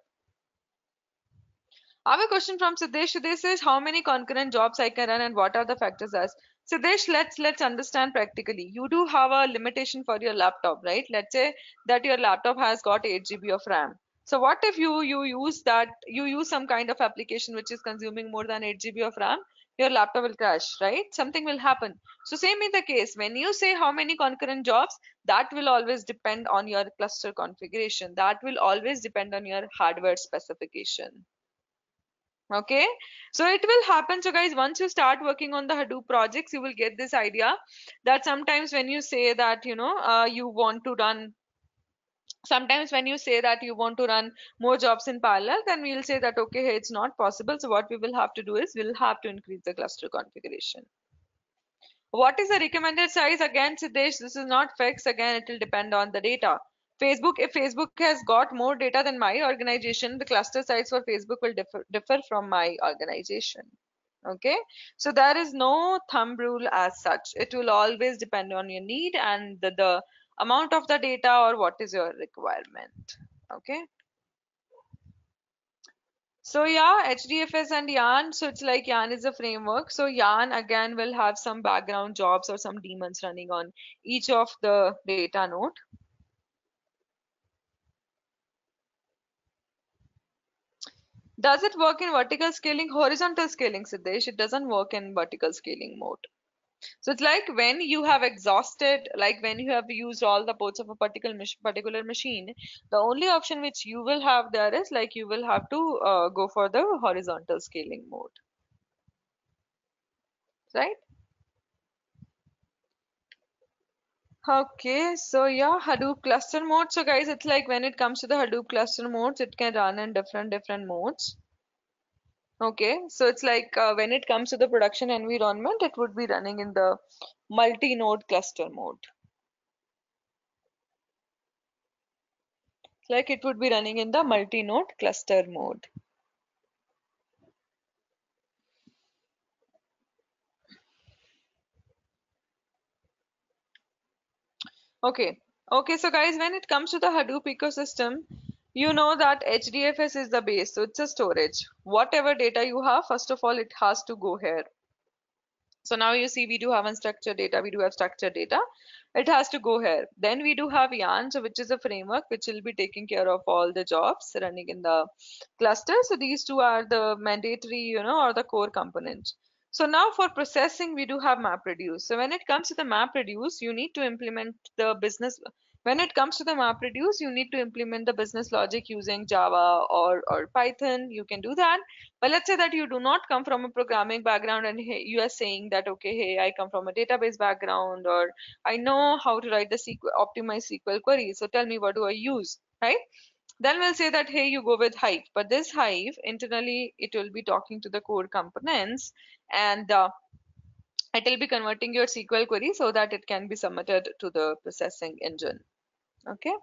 S1: I have a question from Siddesh. Siddesh says, how many concurrent jobs I can run and what are the factors as? Siddesh, let's let's understand practically. You do have a limitation for your laptop, right? Let's say that your laptop has got eight G B of RAM. So what if you you use that you use some kind of application which is consuming more than eight G B of RAM? Your laptop will crash, right? Something will happen. So same is the case. When you say how many concurrent jobs, that will always depend on your cluster configuration. That will always depend on your hardware specification. Okay, so it will happen. So guys, once you start working on the Hadoop projects, you will get this idea that sometimes when you say that, you know, uh, you want to run, sometimes when you say that you want to run more jobs in parallel, then we'll say that, okay, hey, it's not possible. So what we will have to do is we'll have to increase the cluster configuration. What is the recommended size? Again, Siddesh, this is not fixed. Again, it will depend on the data. Facebook, if Facebook has got more data than my organization, the cluster size for Facebook will differ, differ from my organization. Okay, so there is no thumb rule as such. It will always depend on your need and the, the amount of the data or what is your requirement. Okay. So yeah, H D F S and Yarn. So it's like Yarn is a framework. So Yarn again will have some background jobs or some daemons running on each of the data node. Does it work in vertical scaling, horizontal scaling, Siddesh? It doesn't work in vertical scaling mode. So it's like when you have exhausted, like when you have used all the ports of a particular mach particular machine, the only option which you will have there is like you will have to uh, go for the horizontal scaling mode, right? Okay, so yeah, Hadoop cluster mode. So guys, it's like when it comes to the Hadoop cluster modes, it can run in different different modes. Okay, so it's like uh, when it comes to the production environment, it would be running in the multi-node cluster mode. Like it would be running in the multi-node cluster mode. Okay. Okay, so guys, when it comes to the Hadoop ecosystem, You know that H D F S is the base, so it's a storage. Whatever data you have, first of all, it has to go here. So now you see we do have unstructured data, we do have structured data. It has to go here. Then we do have yarn, so which is a framework which will be taking care of all the jobs running in the cluster. So these two are the mandatory, you know, or the core components. So now for processing, we do have MapReduce. So when it comes to the MapReduce, you need to implement the business. When it comes to the MapReduce, you need to implement the business logic using Java or, or Python. You can do that. But let's say that you do not come from a programming background and hey, you are saying that, okay, hey, I come from a database background or I know how to write the S Q L, optimize S Q L queries. So tell me, what do I use, right? Then we'll say that, hey, you go with Hive. But this Hive, internally, it will be talking to the core components and uh, it will be converting your S Q L query so that it can be submitted to the processing engine. Okay.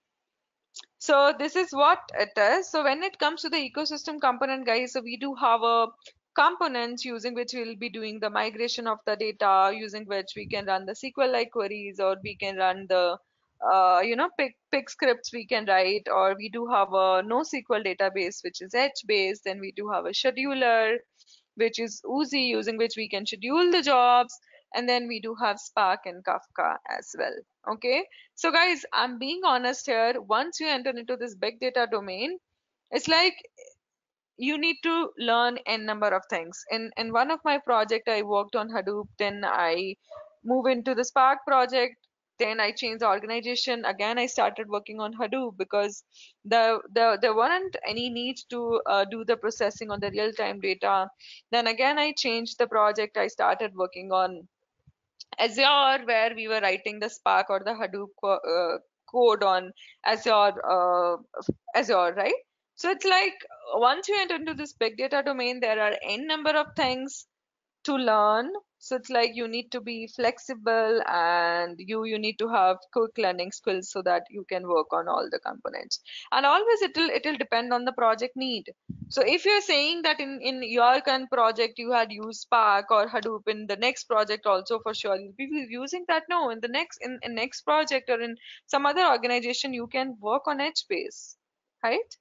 S1: So this is what it is. So when it comes to the ecosystem component, guys, so we do have a components using which we'll be doing the migration of the data, using which we can run the S Q L like queries, or we can run the uh, you know pick pick scripts we can write, or we do have a NoSQL database which is H based. Then we do have a scheduler which is Oozie, using which we can schedule the jobs. And then we do have Spark and Kafka as well. Okay. So guys, I'm being honest here. Once you enter into this big data domain, it's like you need to learn n number of things. In in one of my project, I worked on Hadoop. Then I move into the Spark project. Then I changed the organization. Again, I started working on Hadoop because the the there weren't any need to uh, do the processing on the real time data. Then again, I changed the project. I started working on Azure, where we were writing the Spark or the Hadoop co uh, code on Azure, uh, Azure, right? So it's like once you enter into this big data domain, there are n number of things to learn. So it's like you need to be flexible and you you need to have quick learning skills so that you can work on all the components. And always it'll it'll depend on the project need. So if you're saying that in in your current project you had used Spark or Hadoop, in the next project also for sure you'll be using that. No, in the next in, in next project or in some other organization you can work on HBase, right?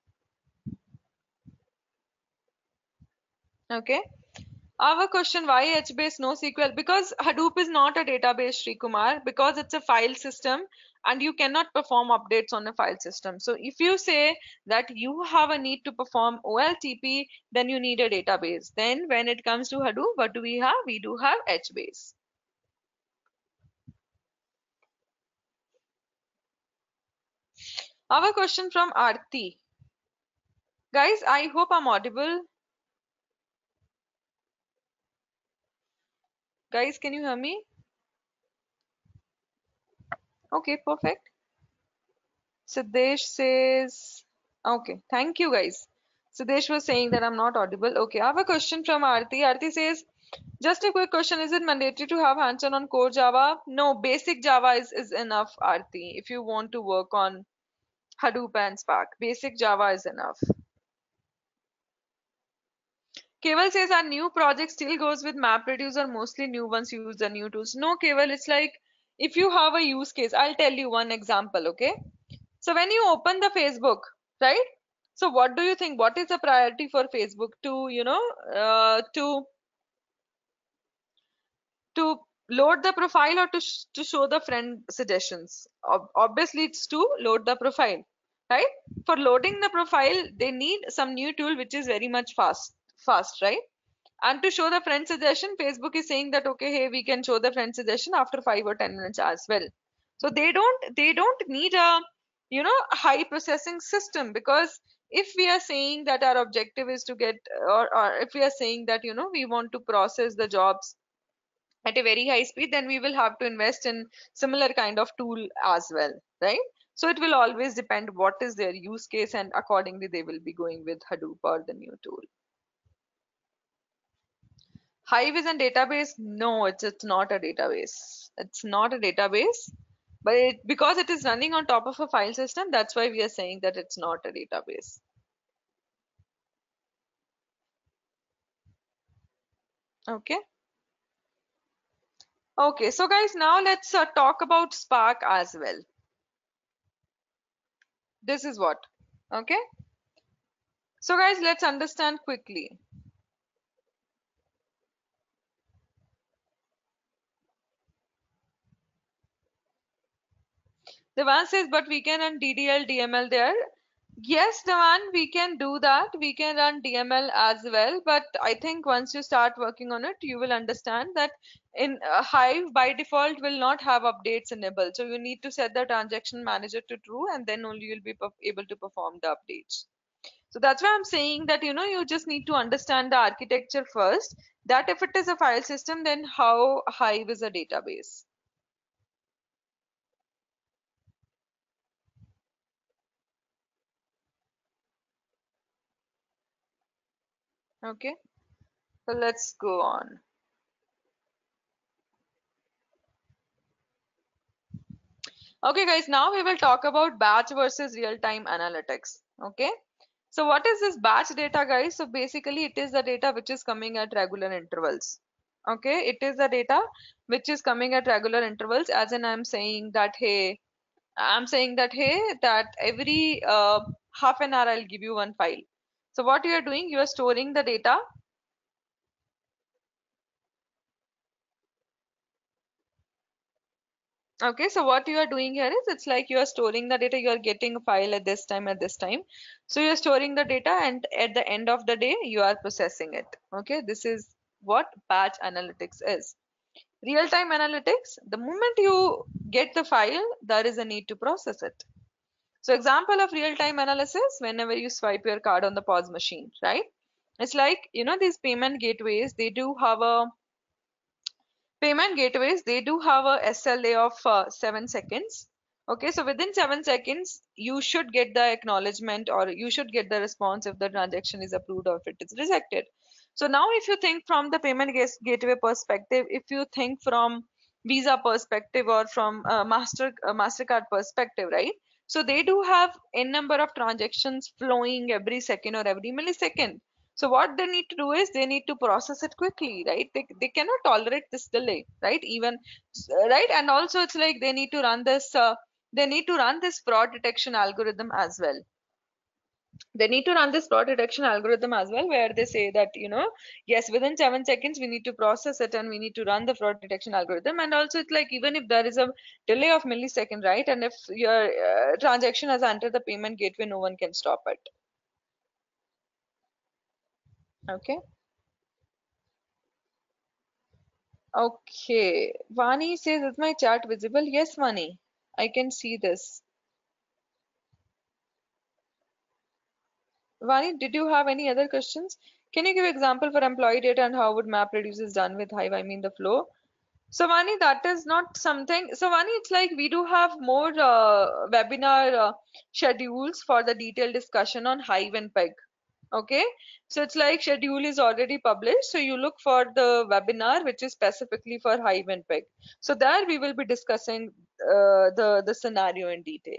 S1: Okay. Our question, why HBase NoSQL? Because Hadoop is not a database, Sri Kumar, because it's a file system and you cannot perform updates on a file system. So if you say that you have a need to perform O L T P, then you need a database. Then when it comes to Hadoop, what do we have? We do have HBase. Our question from Aarti. Guys, I hope I'm audible. Guys, can you hear me? Okay, perfect. Siddesh says, okay, thank you guys. Siddesh was saying that I'm not audible. Okay, I have a question from Aarti. Aarti says, just a quick question. Is it mandatory to have hands-on on core Java? No, basic Java is, is enough, Aarti. If you want to work on Hadoop and Spark, basic Java is enough. Keval says our new project still goes with MapReduce, or mostly new ones use the new tools. No, Keval, it's like if you have a use case, I'll tell you one example, okay? So when you open the Facebook, right? So what do you think? What is the priority for Facebook to, you know, uh, to to load the profile or to sh to show the friend suggestions? Ob obviously, it's to load the profile, right? For loading the profile, they need some new tool which is very much fast, fast, right? And to show the friend suggestion, Facebook is saying that okay, hey, we can show the friend suggestion after five or ten minutes as well. So they don't they don't need a you know high processing system, because if we are saying that our objective is to get, or, or if we are saying that you know we want to process the jobs at a very high speed, then we will have to invest in similar kind of tool as well, right? So it will always depend what is their use case, and accordingly they will be going with Hadoop or the new tool. Hive is a database? No, it's it's not a database. It's not a database, but it, because it is running on top of a file system, that's why we are saying that it's not a database. Okay. Okay, so guys, now let's uh, talk about Spark as well. This is what. Okay, so guys, let's understand quickly. Devan says, but we can run D D L, D M L there. Yes, Devan, we can do that. We can run D M L as well. But I think once you start working on it, you will understand that in uh, Hive by default will not have updates enabled. So you need to set the transaction manager to true, and then only you'll be perf- able to perform the updates. So that's why I'm saying that, you know, you just need to understand the architecture first. That if it is a file system, then how Hive is a database. Okay, so let's go on. Okay, guys, now we will talk about batch versus real-time analytics. Okay, so what is this batch data, guys? So basically, it is the data which is coming at regular intervals. Okay, it is the data which is coming at regular intervals, as in I'm saying that, hey, I'm saying that, hey, that every uh, half an hour I'll give you one file. So what you are doing, you are storing the data. Okay, so what you are doing here is it's like you are storing the data, you are getting a file at this time, at this time. So you are storing the data, and at the end of the day, you are processing it. Okay, this is what batch analytics is. Real-time analytics, the moment you get the file, there is a need to process it. So example of real-time analysis, whenever you swipe your card on the POS machine, right? It's like, you know, these payment gateways, they do have a payment gateways, they do have a S L A of uh, seven seconds. Okay, so within seven seconds, you should get the acknowledgement, or you should get the response if the transaction is approved or if it is rejected. So now if you think from the payment gas- gateway perspective, if you think from Visa perspective, or from uh, Master uh, MasterCard perspective, right? So they do have a number of transactions flowing every second or every millisecond. So what they need to do is they need to process it quickly, right? They, they cannot tolerate this delay, right? Even right, and also it's like they need to run this uh, they need to run this fraud detection algorithm as well. They need to run this fraud detection algorithm as well, where they say that, you know, yes, within seven seconds we need to process it and we need to run the fraud detection algorithm. And also it's like even if there is a delay of millisecond, right, and if your uh, transaction has entered the payment gateway, no one can stop it. Okay. Okay, Vani says, is my chat visible? Yes, Vani, I can see this. Vani, did you have any other questions? Can you give example for employee data and how would map reduce is done with Hive? I mean the flow. So Vani, that is not something. So Vani, it's like we do have more uh, webinar uh, schedules for the detailed discussion on Hive and Peg. Okay, so it's like schedule is already published, so you look for the webinar which is specifically for Hive and Peg. So there we will be discussing uh, the the scenario in detail.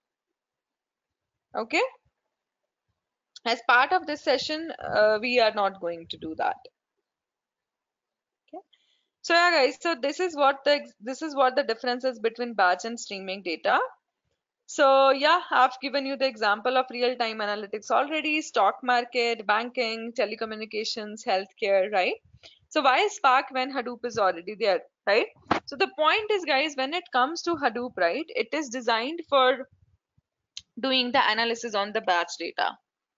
S1: Okay, as part of this session, uh, we are not going to do that. Okay, so yeah guys, so this is what the this is what the difference is between batch and streaming data. So yeah, I've given you the example of real-time analytics already, stock market, banking, telecommunications, healthcare, right? So why Spark when Hadoop is already there, right? So the point is, guys, when it comes to Hadoop, right, it is designed for doing the analysis on the batch data.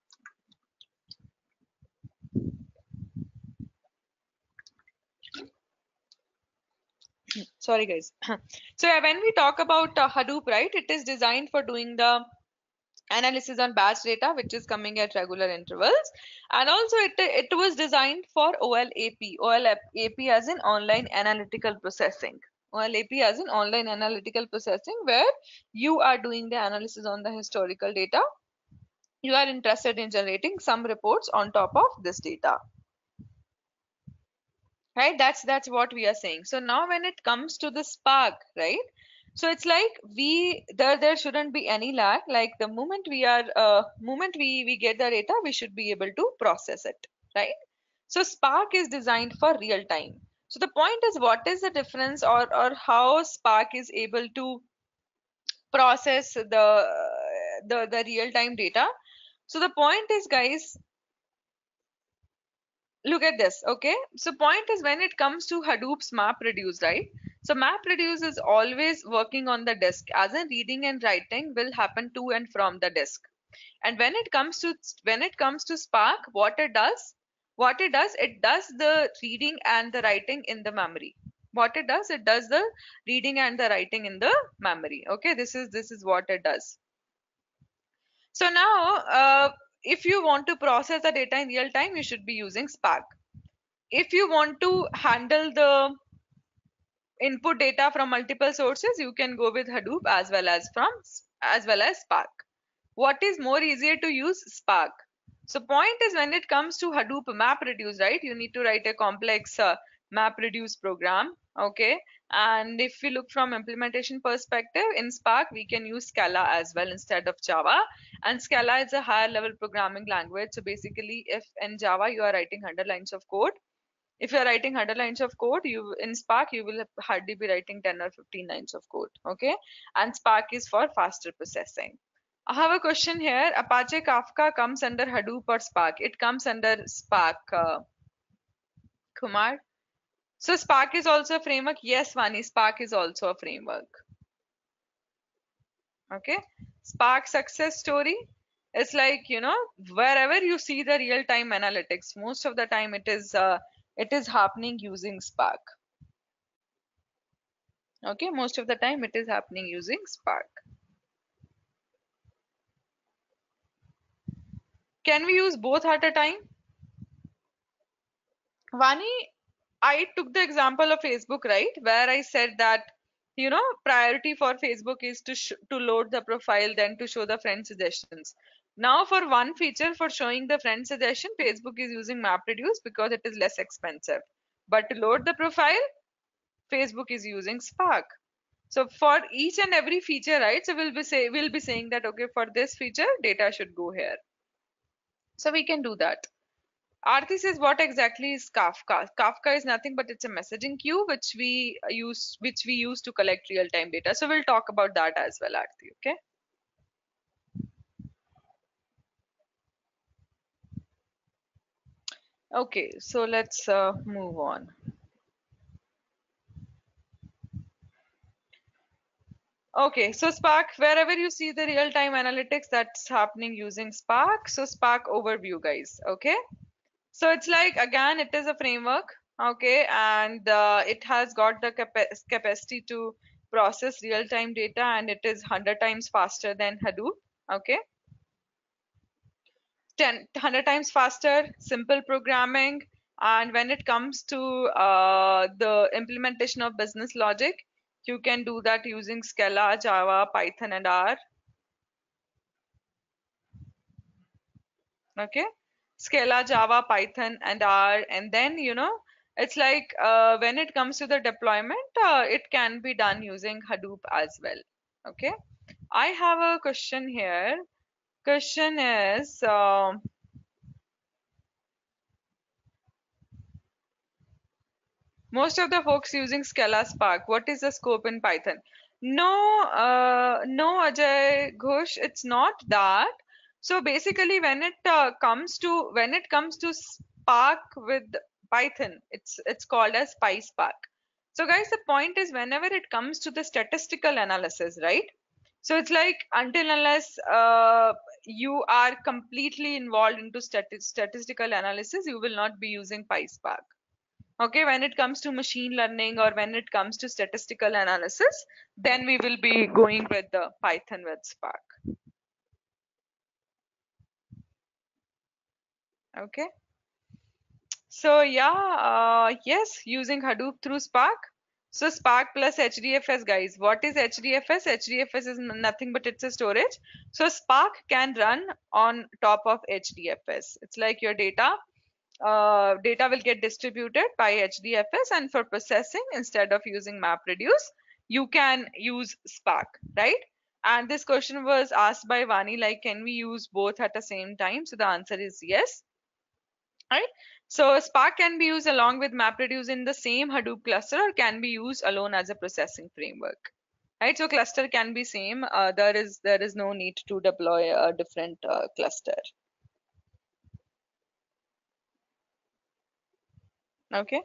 S1: Sorry, guys. So yeah, when we talk about uh, Hadoop, right, it is designed for doing the analysis on batch data which is coming at regular intervals, and also it it was designed for OLAP. OLAP as in online analytical processing. OLAP as in online analytical processing, where you are doing the analysis on the historical data. You are interested in generating some reports on top of this data, right? That's that's what we are saying. So now when it comes to the Spark, right, so it's like we there there shouldn't be any lag. Like the moment we are uh moment we we get the data, we should be able to process it, right? So Spark is designed for real time. So the point is, what is the difference, or or how Spark is able to process the the the real time data? So the point is, guys, look at this. Okay, so point is, when it comes to Hadoop's MapReduce, right? So MapReduce is always working on the disk, as in reading and writing will happen to and from the disk. And when it comes to when it comes to Spark, what it does, what it does, it does the reading and the writing in the memory. What it does, it does the reading and the writing in the memory. Okay, this is this is what it does. So now, uh, if you want to process the data in real time, you should be using Spark. If you want to handle the input data from multiple sources, you can go with Hadoop as well as from as well as Spark. What is more easier to use? Spark. So point is, when it comes to Hadoop MapReduce, right, you need to write a complex uh, MapReduce program. Okay, and if we look from implementation perspective, in Spark we can use Scala as well instead of Java, and Scala is a higher level programming language. So basically, if in Java you are writing one hundred lines of code, if you are writing one hundred lines of code, you in Spark you will hardly be writing ten or fifteen lines of code. Okay, and Spark is for faster processing. I have a question here. Apache Kafka comes under Hadoop or Spark? It comes under Spark, uh, Kumar. So Spark is also a framework. Yes, Vani, Spark is also a framework. Okay, Spark success story. It's like, you know, wherever you see the real-time analytics, most of the time it is uh, it is happening using Spark. Okay, most of the time it is happening using Spark. Can we use both at a time? Vani, I took the example of Facebook, right, where I said that, you know, priority for Facebook is to sh to load the profile, then to show the friend suggestions. Now, for one feature for showing the friend suggestion, Facebook is using MapReduce because it is less expensive. But to load the profile, Facebook is using Spark. So for each and every feature, right? So we'll be say we'll be saying that, okay, for this feature, data should go here. So we can do that. Aarti says, what exactly is Kafka? Kafka is nothing but it's a messaging queue which we use which we use to collect real-time data. So we'll talk about that as well, Aarti. Okay. Okay, so let's uh, move on. Okay, so Spark, wherever you see the real-time analytics, that's happening using Spark. So Spark overview, guys. Okay. So it's like, again, it is a framework, okay, and uh, it has got the capa capacity to process real-time data, and it is one hundred times faster than Hadoop, okay, ten, one hundred times faster, simple programming, and when it comes to uh, the implementation of business logic, you can do that using Scala, Java, Python, and R, okay. Scala, Java, Python, and R. And then, you know, it's like uh, when it comes to the deployment, uh, it can be done using Hadoop as well. Okay. I have a question here. Question is, um, most of the folks using Scala Spark, what is the scope in Python? No, uh, no, Ajay Ghosh, it's not that. So basically, when it uh, comes to when it comes to Spark with Python, it's it's called as PySpark. So guys, the point is, whenever it comes to the statistical analysis, right? So it's like, until unless uh, you are completely involved into stati statistical analysis, you will not be using PySpark. Okay, when it comes to machine learning or when it comes to statistical analysis, then we will be going with the Python with Spark. Okay, so yeah, uh, yes, using Hadoop through Spark. So Spark plus H D F S, guys. What is H D F S? H D F S is nothing but it's a storage. So Spark can run on top of H D F S. It's like your data uh, data will get distributed by H D F S, and for processing, instead of using MapReduce, you can use Spark, right? And this question was asked by Vani, like, can we use both at the same time? So the answer is yes, right? So Spark can be used along with MapReduce in the same Hadoop cluster, or can be used alone as a processing framework. right? So cluster can be same. Uh, there is there is no need to deploy a different uh, cluster. Okay.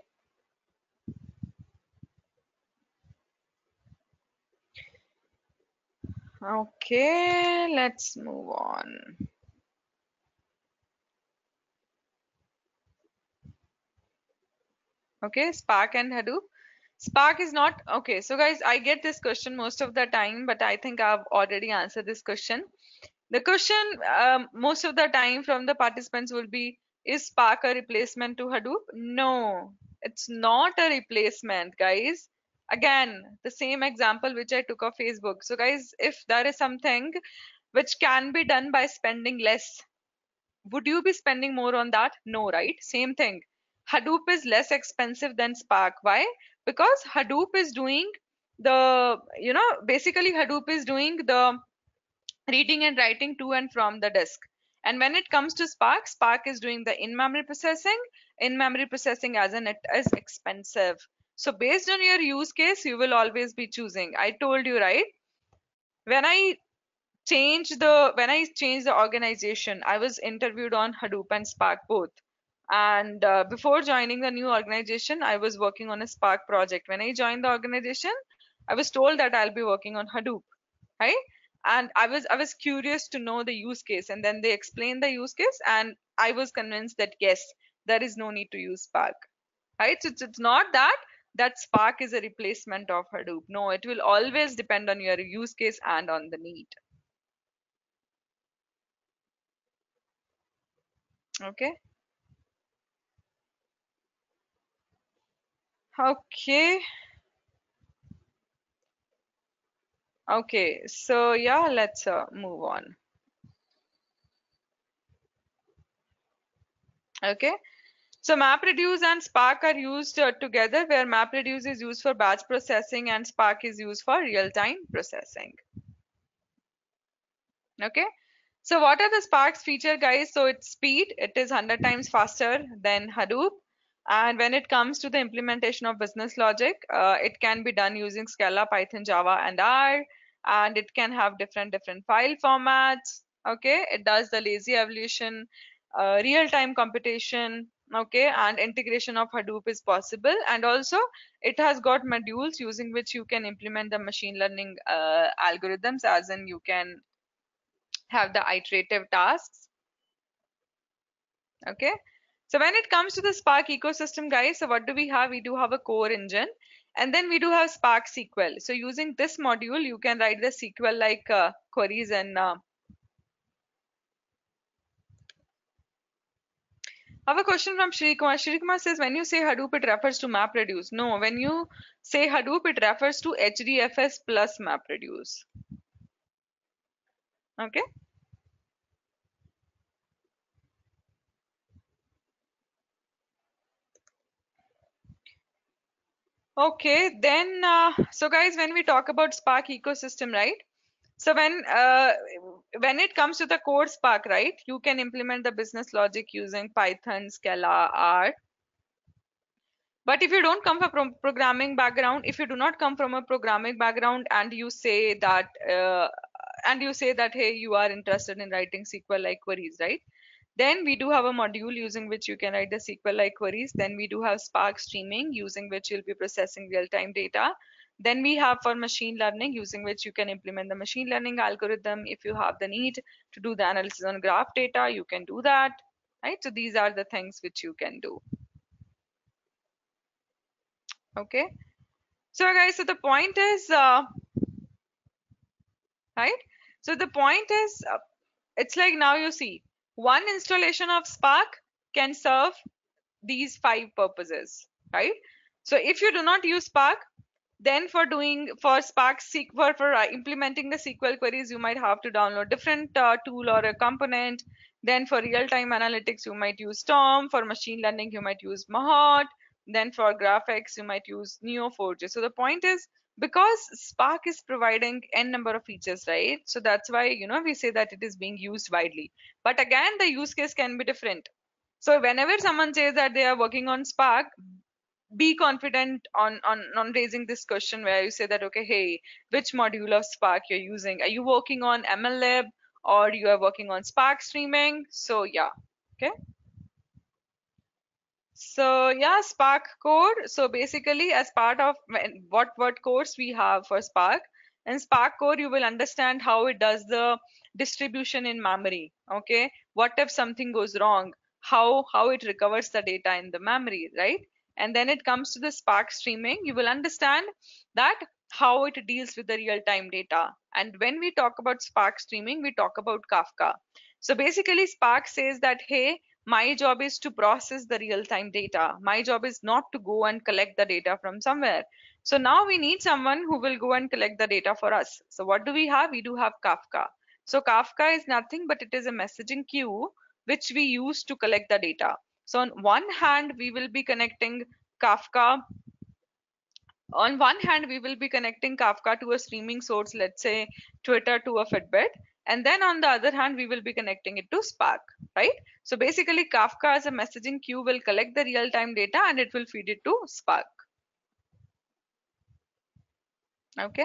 S1: Okay, let's move on. Okay, Spark and Hadoop. Spark is not okay. So guys, I get this question most of the time, but I think I've already answered this question. The question um, most of the time from the participants will be, is Spark a replacement to Hadoop? No, it's not a replacement, guys. Again, the same example which I took of Facebook. So guys, if there is something which can be done by spending less, would you be spending more on that? No, right? Same thing. Hadoop is less expensive than Spark. Why? Because Hadoop is doing the, you know, basically Hadoop is doing the reading and writing to and from the disk. And when it comes to Spark, Spark is doing the in-memory processing. In-memory processing as in it is expensive. So based on your use case, you will always be choosing. I told you, right? When I change the when I changed the organization, I was interviewed on Hadoop and Spark both. And uh, before joining the new organization, I was working on a Spark project. When I joined the organization, I was told that I'll be working on Hadoop, right? And I was I was curious to know the use case, and then they explained the use case, and I was convinced that yes, there is no need to use Spark, right? So it's, it's not that that Spark is a replacement of Hadoop. No, it will always depend on your use case and on the need. Okay. Okay. Okay. So yeah, let's uh, move on. Okay. So MapReduce and Spark are used uh, together, where MapReduce is used for batch processing and Spark is used for real-time processing. Okay. So what are the Spark's feature, guys? So it's speed. It is one hundred times faster than Hadoop. And when it comes to the implementation of business logic, uh, it can be done using Scala, Python, Java, and R. And it can have different different file formats. Okay, it does the lazy evolution, uh, real-time computation. Okay, and integration of Hadoop is possible. And also, it has got modules using which you can implement the machine learning uh, algorithms, as in you can have the iterative tasks. Okay. So when it comes to the Spark ecosystem, guys, so what do we have? We do have a core engine, and then we do have Spark S Q L. So using this module, you can write the S Q L like uh, queries and uh, I have a question from Shri Kumar. Shri Kumar says, when you say Hadoop, it refers to MapReduce. No, when you say Hadoop, it refers to H D F S plus MapReduce. Okay. Okay, then, uh, so guys, when we talk about Spark ecosystem, right? So when uh, when it comes to the core Spark, right, you can implement the business logic using Python, Scala, R. But if you don't come from pro programming background, if you do not come from a programming background, and you say that uh, and you say that hey, you are interested in writing S Q L like queries, right? Then we do have a module using which you can write the S Q L like queries. Then we do have Spark Streaming, using which you'll be processing real-time data. Then we have for machine learning, using which you can implement the machine learning algorithm. If you have the need to do the analysis on graph data, you can do that, right? So these are the things which you can do. Okay. So guys, so the point is, uh, right? So the point is, uh, it's like now you see, one installation of Spark can serve these five purposes, right? So if you do not use Spark, then for doing for Spark for, for uh, implementing the S Q L queries, you might have to download different uh, tool or a component. Then for real-time analytics, you might use Storm. For machine learning, you might use Mahot. Then for graphics, you might use Neo four j. So the point is, because Spark is providing n number of features, right? So that's why, you know, we say that it is being used widely. But again, the use case can be different. So whenever someone says that they are working on Spark, be confident on, on on raising this question where you say that, okay, hey, which module of Spark you're using? Are you working on M L Lib or you are working on Spark streaming? So yeah, okay. So yeah, Spark Core. So basically, as part of when- what what course we have for Spark, in Spark Core, you will understand how it does the distribution in memory. Okay, what if something goes wrong? How how it recovers the data in the memory, right? And then it comes to the Spark streaming. You will understand that how it deals with the real-time data. And when we talk about Spark streaming, we talk about Kafka. So basically, Spark says that, hey, my job is to process the real time data. My job is not to go and collect the data from somewhere. So now we need someone who will go and collect the data for us. So what do we have? We do have Kafka. So Kafka is nothing but it is a messaging queue which we use to collect the data. So on one hand, we will be connecting Kafka. On one hand, we will be connecting Kafka to a streaming source, let's say Twitter to a Fitbit. And then on the other hand, we will be connecting it to Spark, right? So basically, Kafka as a messaging queue will collect the real time data and it will feed it to Spark. Okay.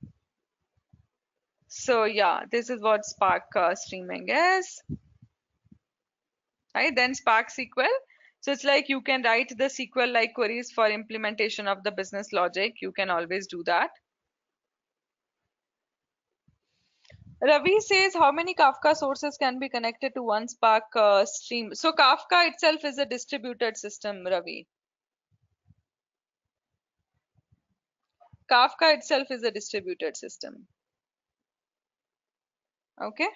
S1: So yeah, this is what Spark uh, streaming is, right? Then Spark S Q L. So it's like you can write the S Q L like queries for implementation of the business logic. You can always do that. Ravi says how many Kafka sources can be connected to one Spark uh, stream? So Kafka itself is a distributed system, Ravi. Kafka itself is a distributed system. Okay.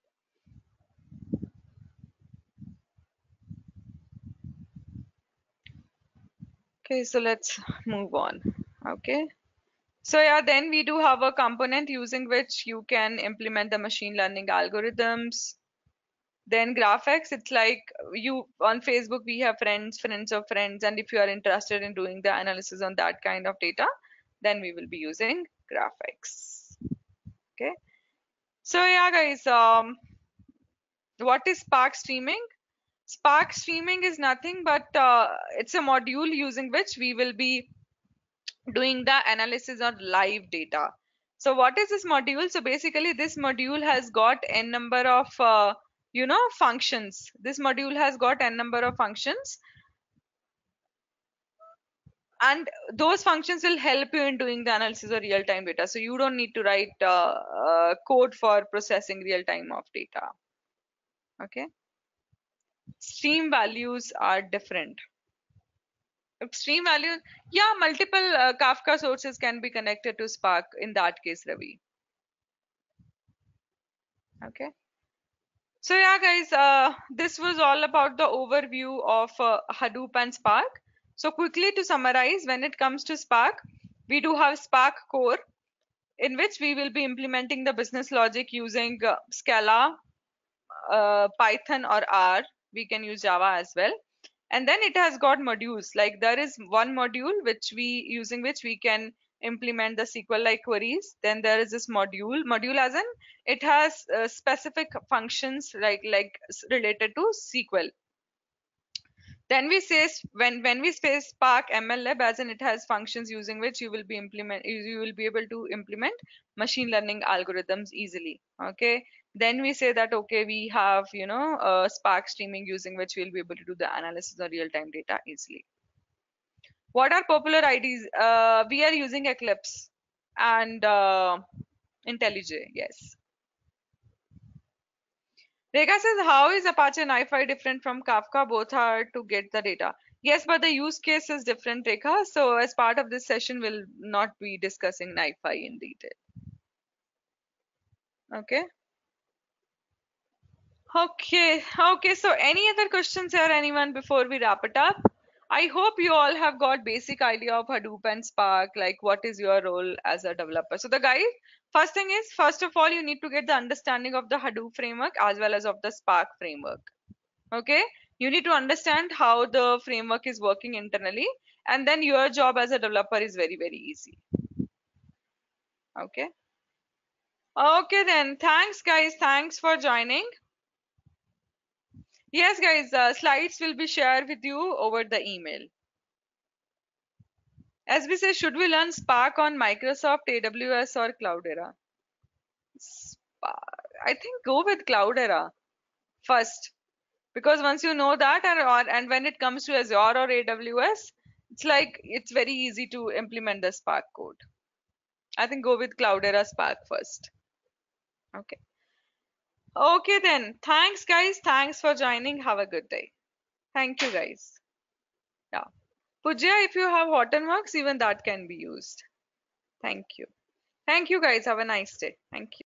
S1: Okay, so let's move on. Okay. So yeah, then we do have a component using which you can implement the machine learning algorithms. Then GraphX, it's like you on Facebook, we have friends, friends of friends, and if you are interested in doing the analysis on that kind of data, then we will be using GraphX. Okay. So yeah, guys, um, what is Spark Streaming? Spark Streaming is nothing but uh, it's a module using which we will be doing the analysis on live data. So what is this module? So basically this module has got n number of uh, you know functions. This module has got n number of functions, and those functions will help you in doing the analysis of real time data. So you don't need to write uh, uh, code for processing real time of data. Okay. Stream values are different. Stream values, yeah, multiple uh, Kafka sources can be connected to Spark in that case, Ravi. Okay. So yeah, guys, uh, this was all about the overview of uh, Hadoop and Spark. So quickly to summarize, when it comes to Spark, we do have Spark Core, in which we will be implementing the business logic using uh, Scala, uh, Python or R. We can use Java as well. And then it has got modules. Like there is one module which we using which we can implement the S Q L like queries. Then there is this module. Module as in it has uh, specific functions like like related to S Q L. Then we say when when we say Spark M L Lab, as in it has functions using which you will be implement you will be able to implement machine learning algorithms easily. Okay. Then we say that okay, we have you know uh, Spark streaming using which we'll be able to do the analysis of real time data easily. What are popular I Ds? Uh, we are using Eclipse and uh, IntelliJ. Yes. Rekha says, how is Apache NiFi different from Kafka? Both are to get the data. Yes, but the use case is different, Rekha. So as part of this session, we'll not be discussing NiFi in detail. Okay. Okay. Okay. So any other questions here, anyone, before we wrap it up? I hope you all have got basic idea of Hadoop and Spark, like what is your role as a developer. So the guys, first thing is, first of all, you need to get the understanding of the Hadoop framework as well as of the Spark framework. Okay, you need to understand how the framework is working internally, and then your job as a developer is very very easy. Okay. Okay then, thanks guys, thanks for joining. Yes guys, uh, slides will be shared with you over the email. As we say, should we learn Spark on Microsoft, A W S, or Cloudera? Spark. I think go with Cloudera first, because once you know that, and, or, and when it comes to Azure or A W S, it's like it's very easy to implement the Spark code. I think go with Cloudera Spark first. Okay. Okay then. Thanks, guys. Thanks for joining. Have a good day. Thank you, guys. Yeah. Pujya, if you have watermarks, even that can be used. Thank you. Thank you, guys. Have a nice day. Thank you.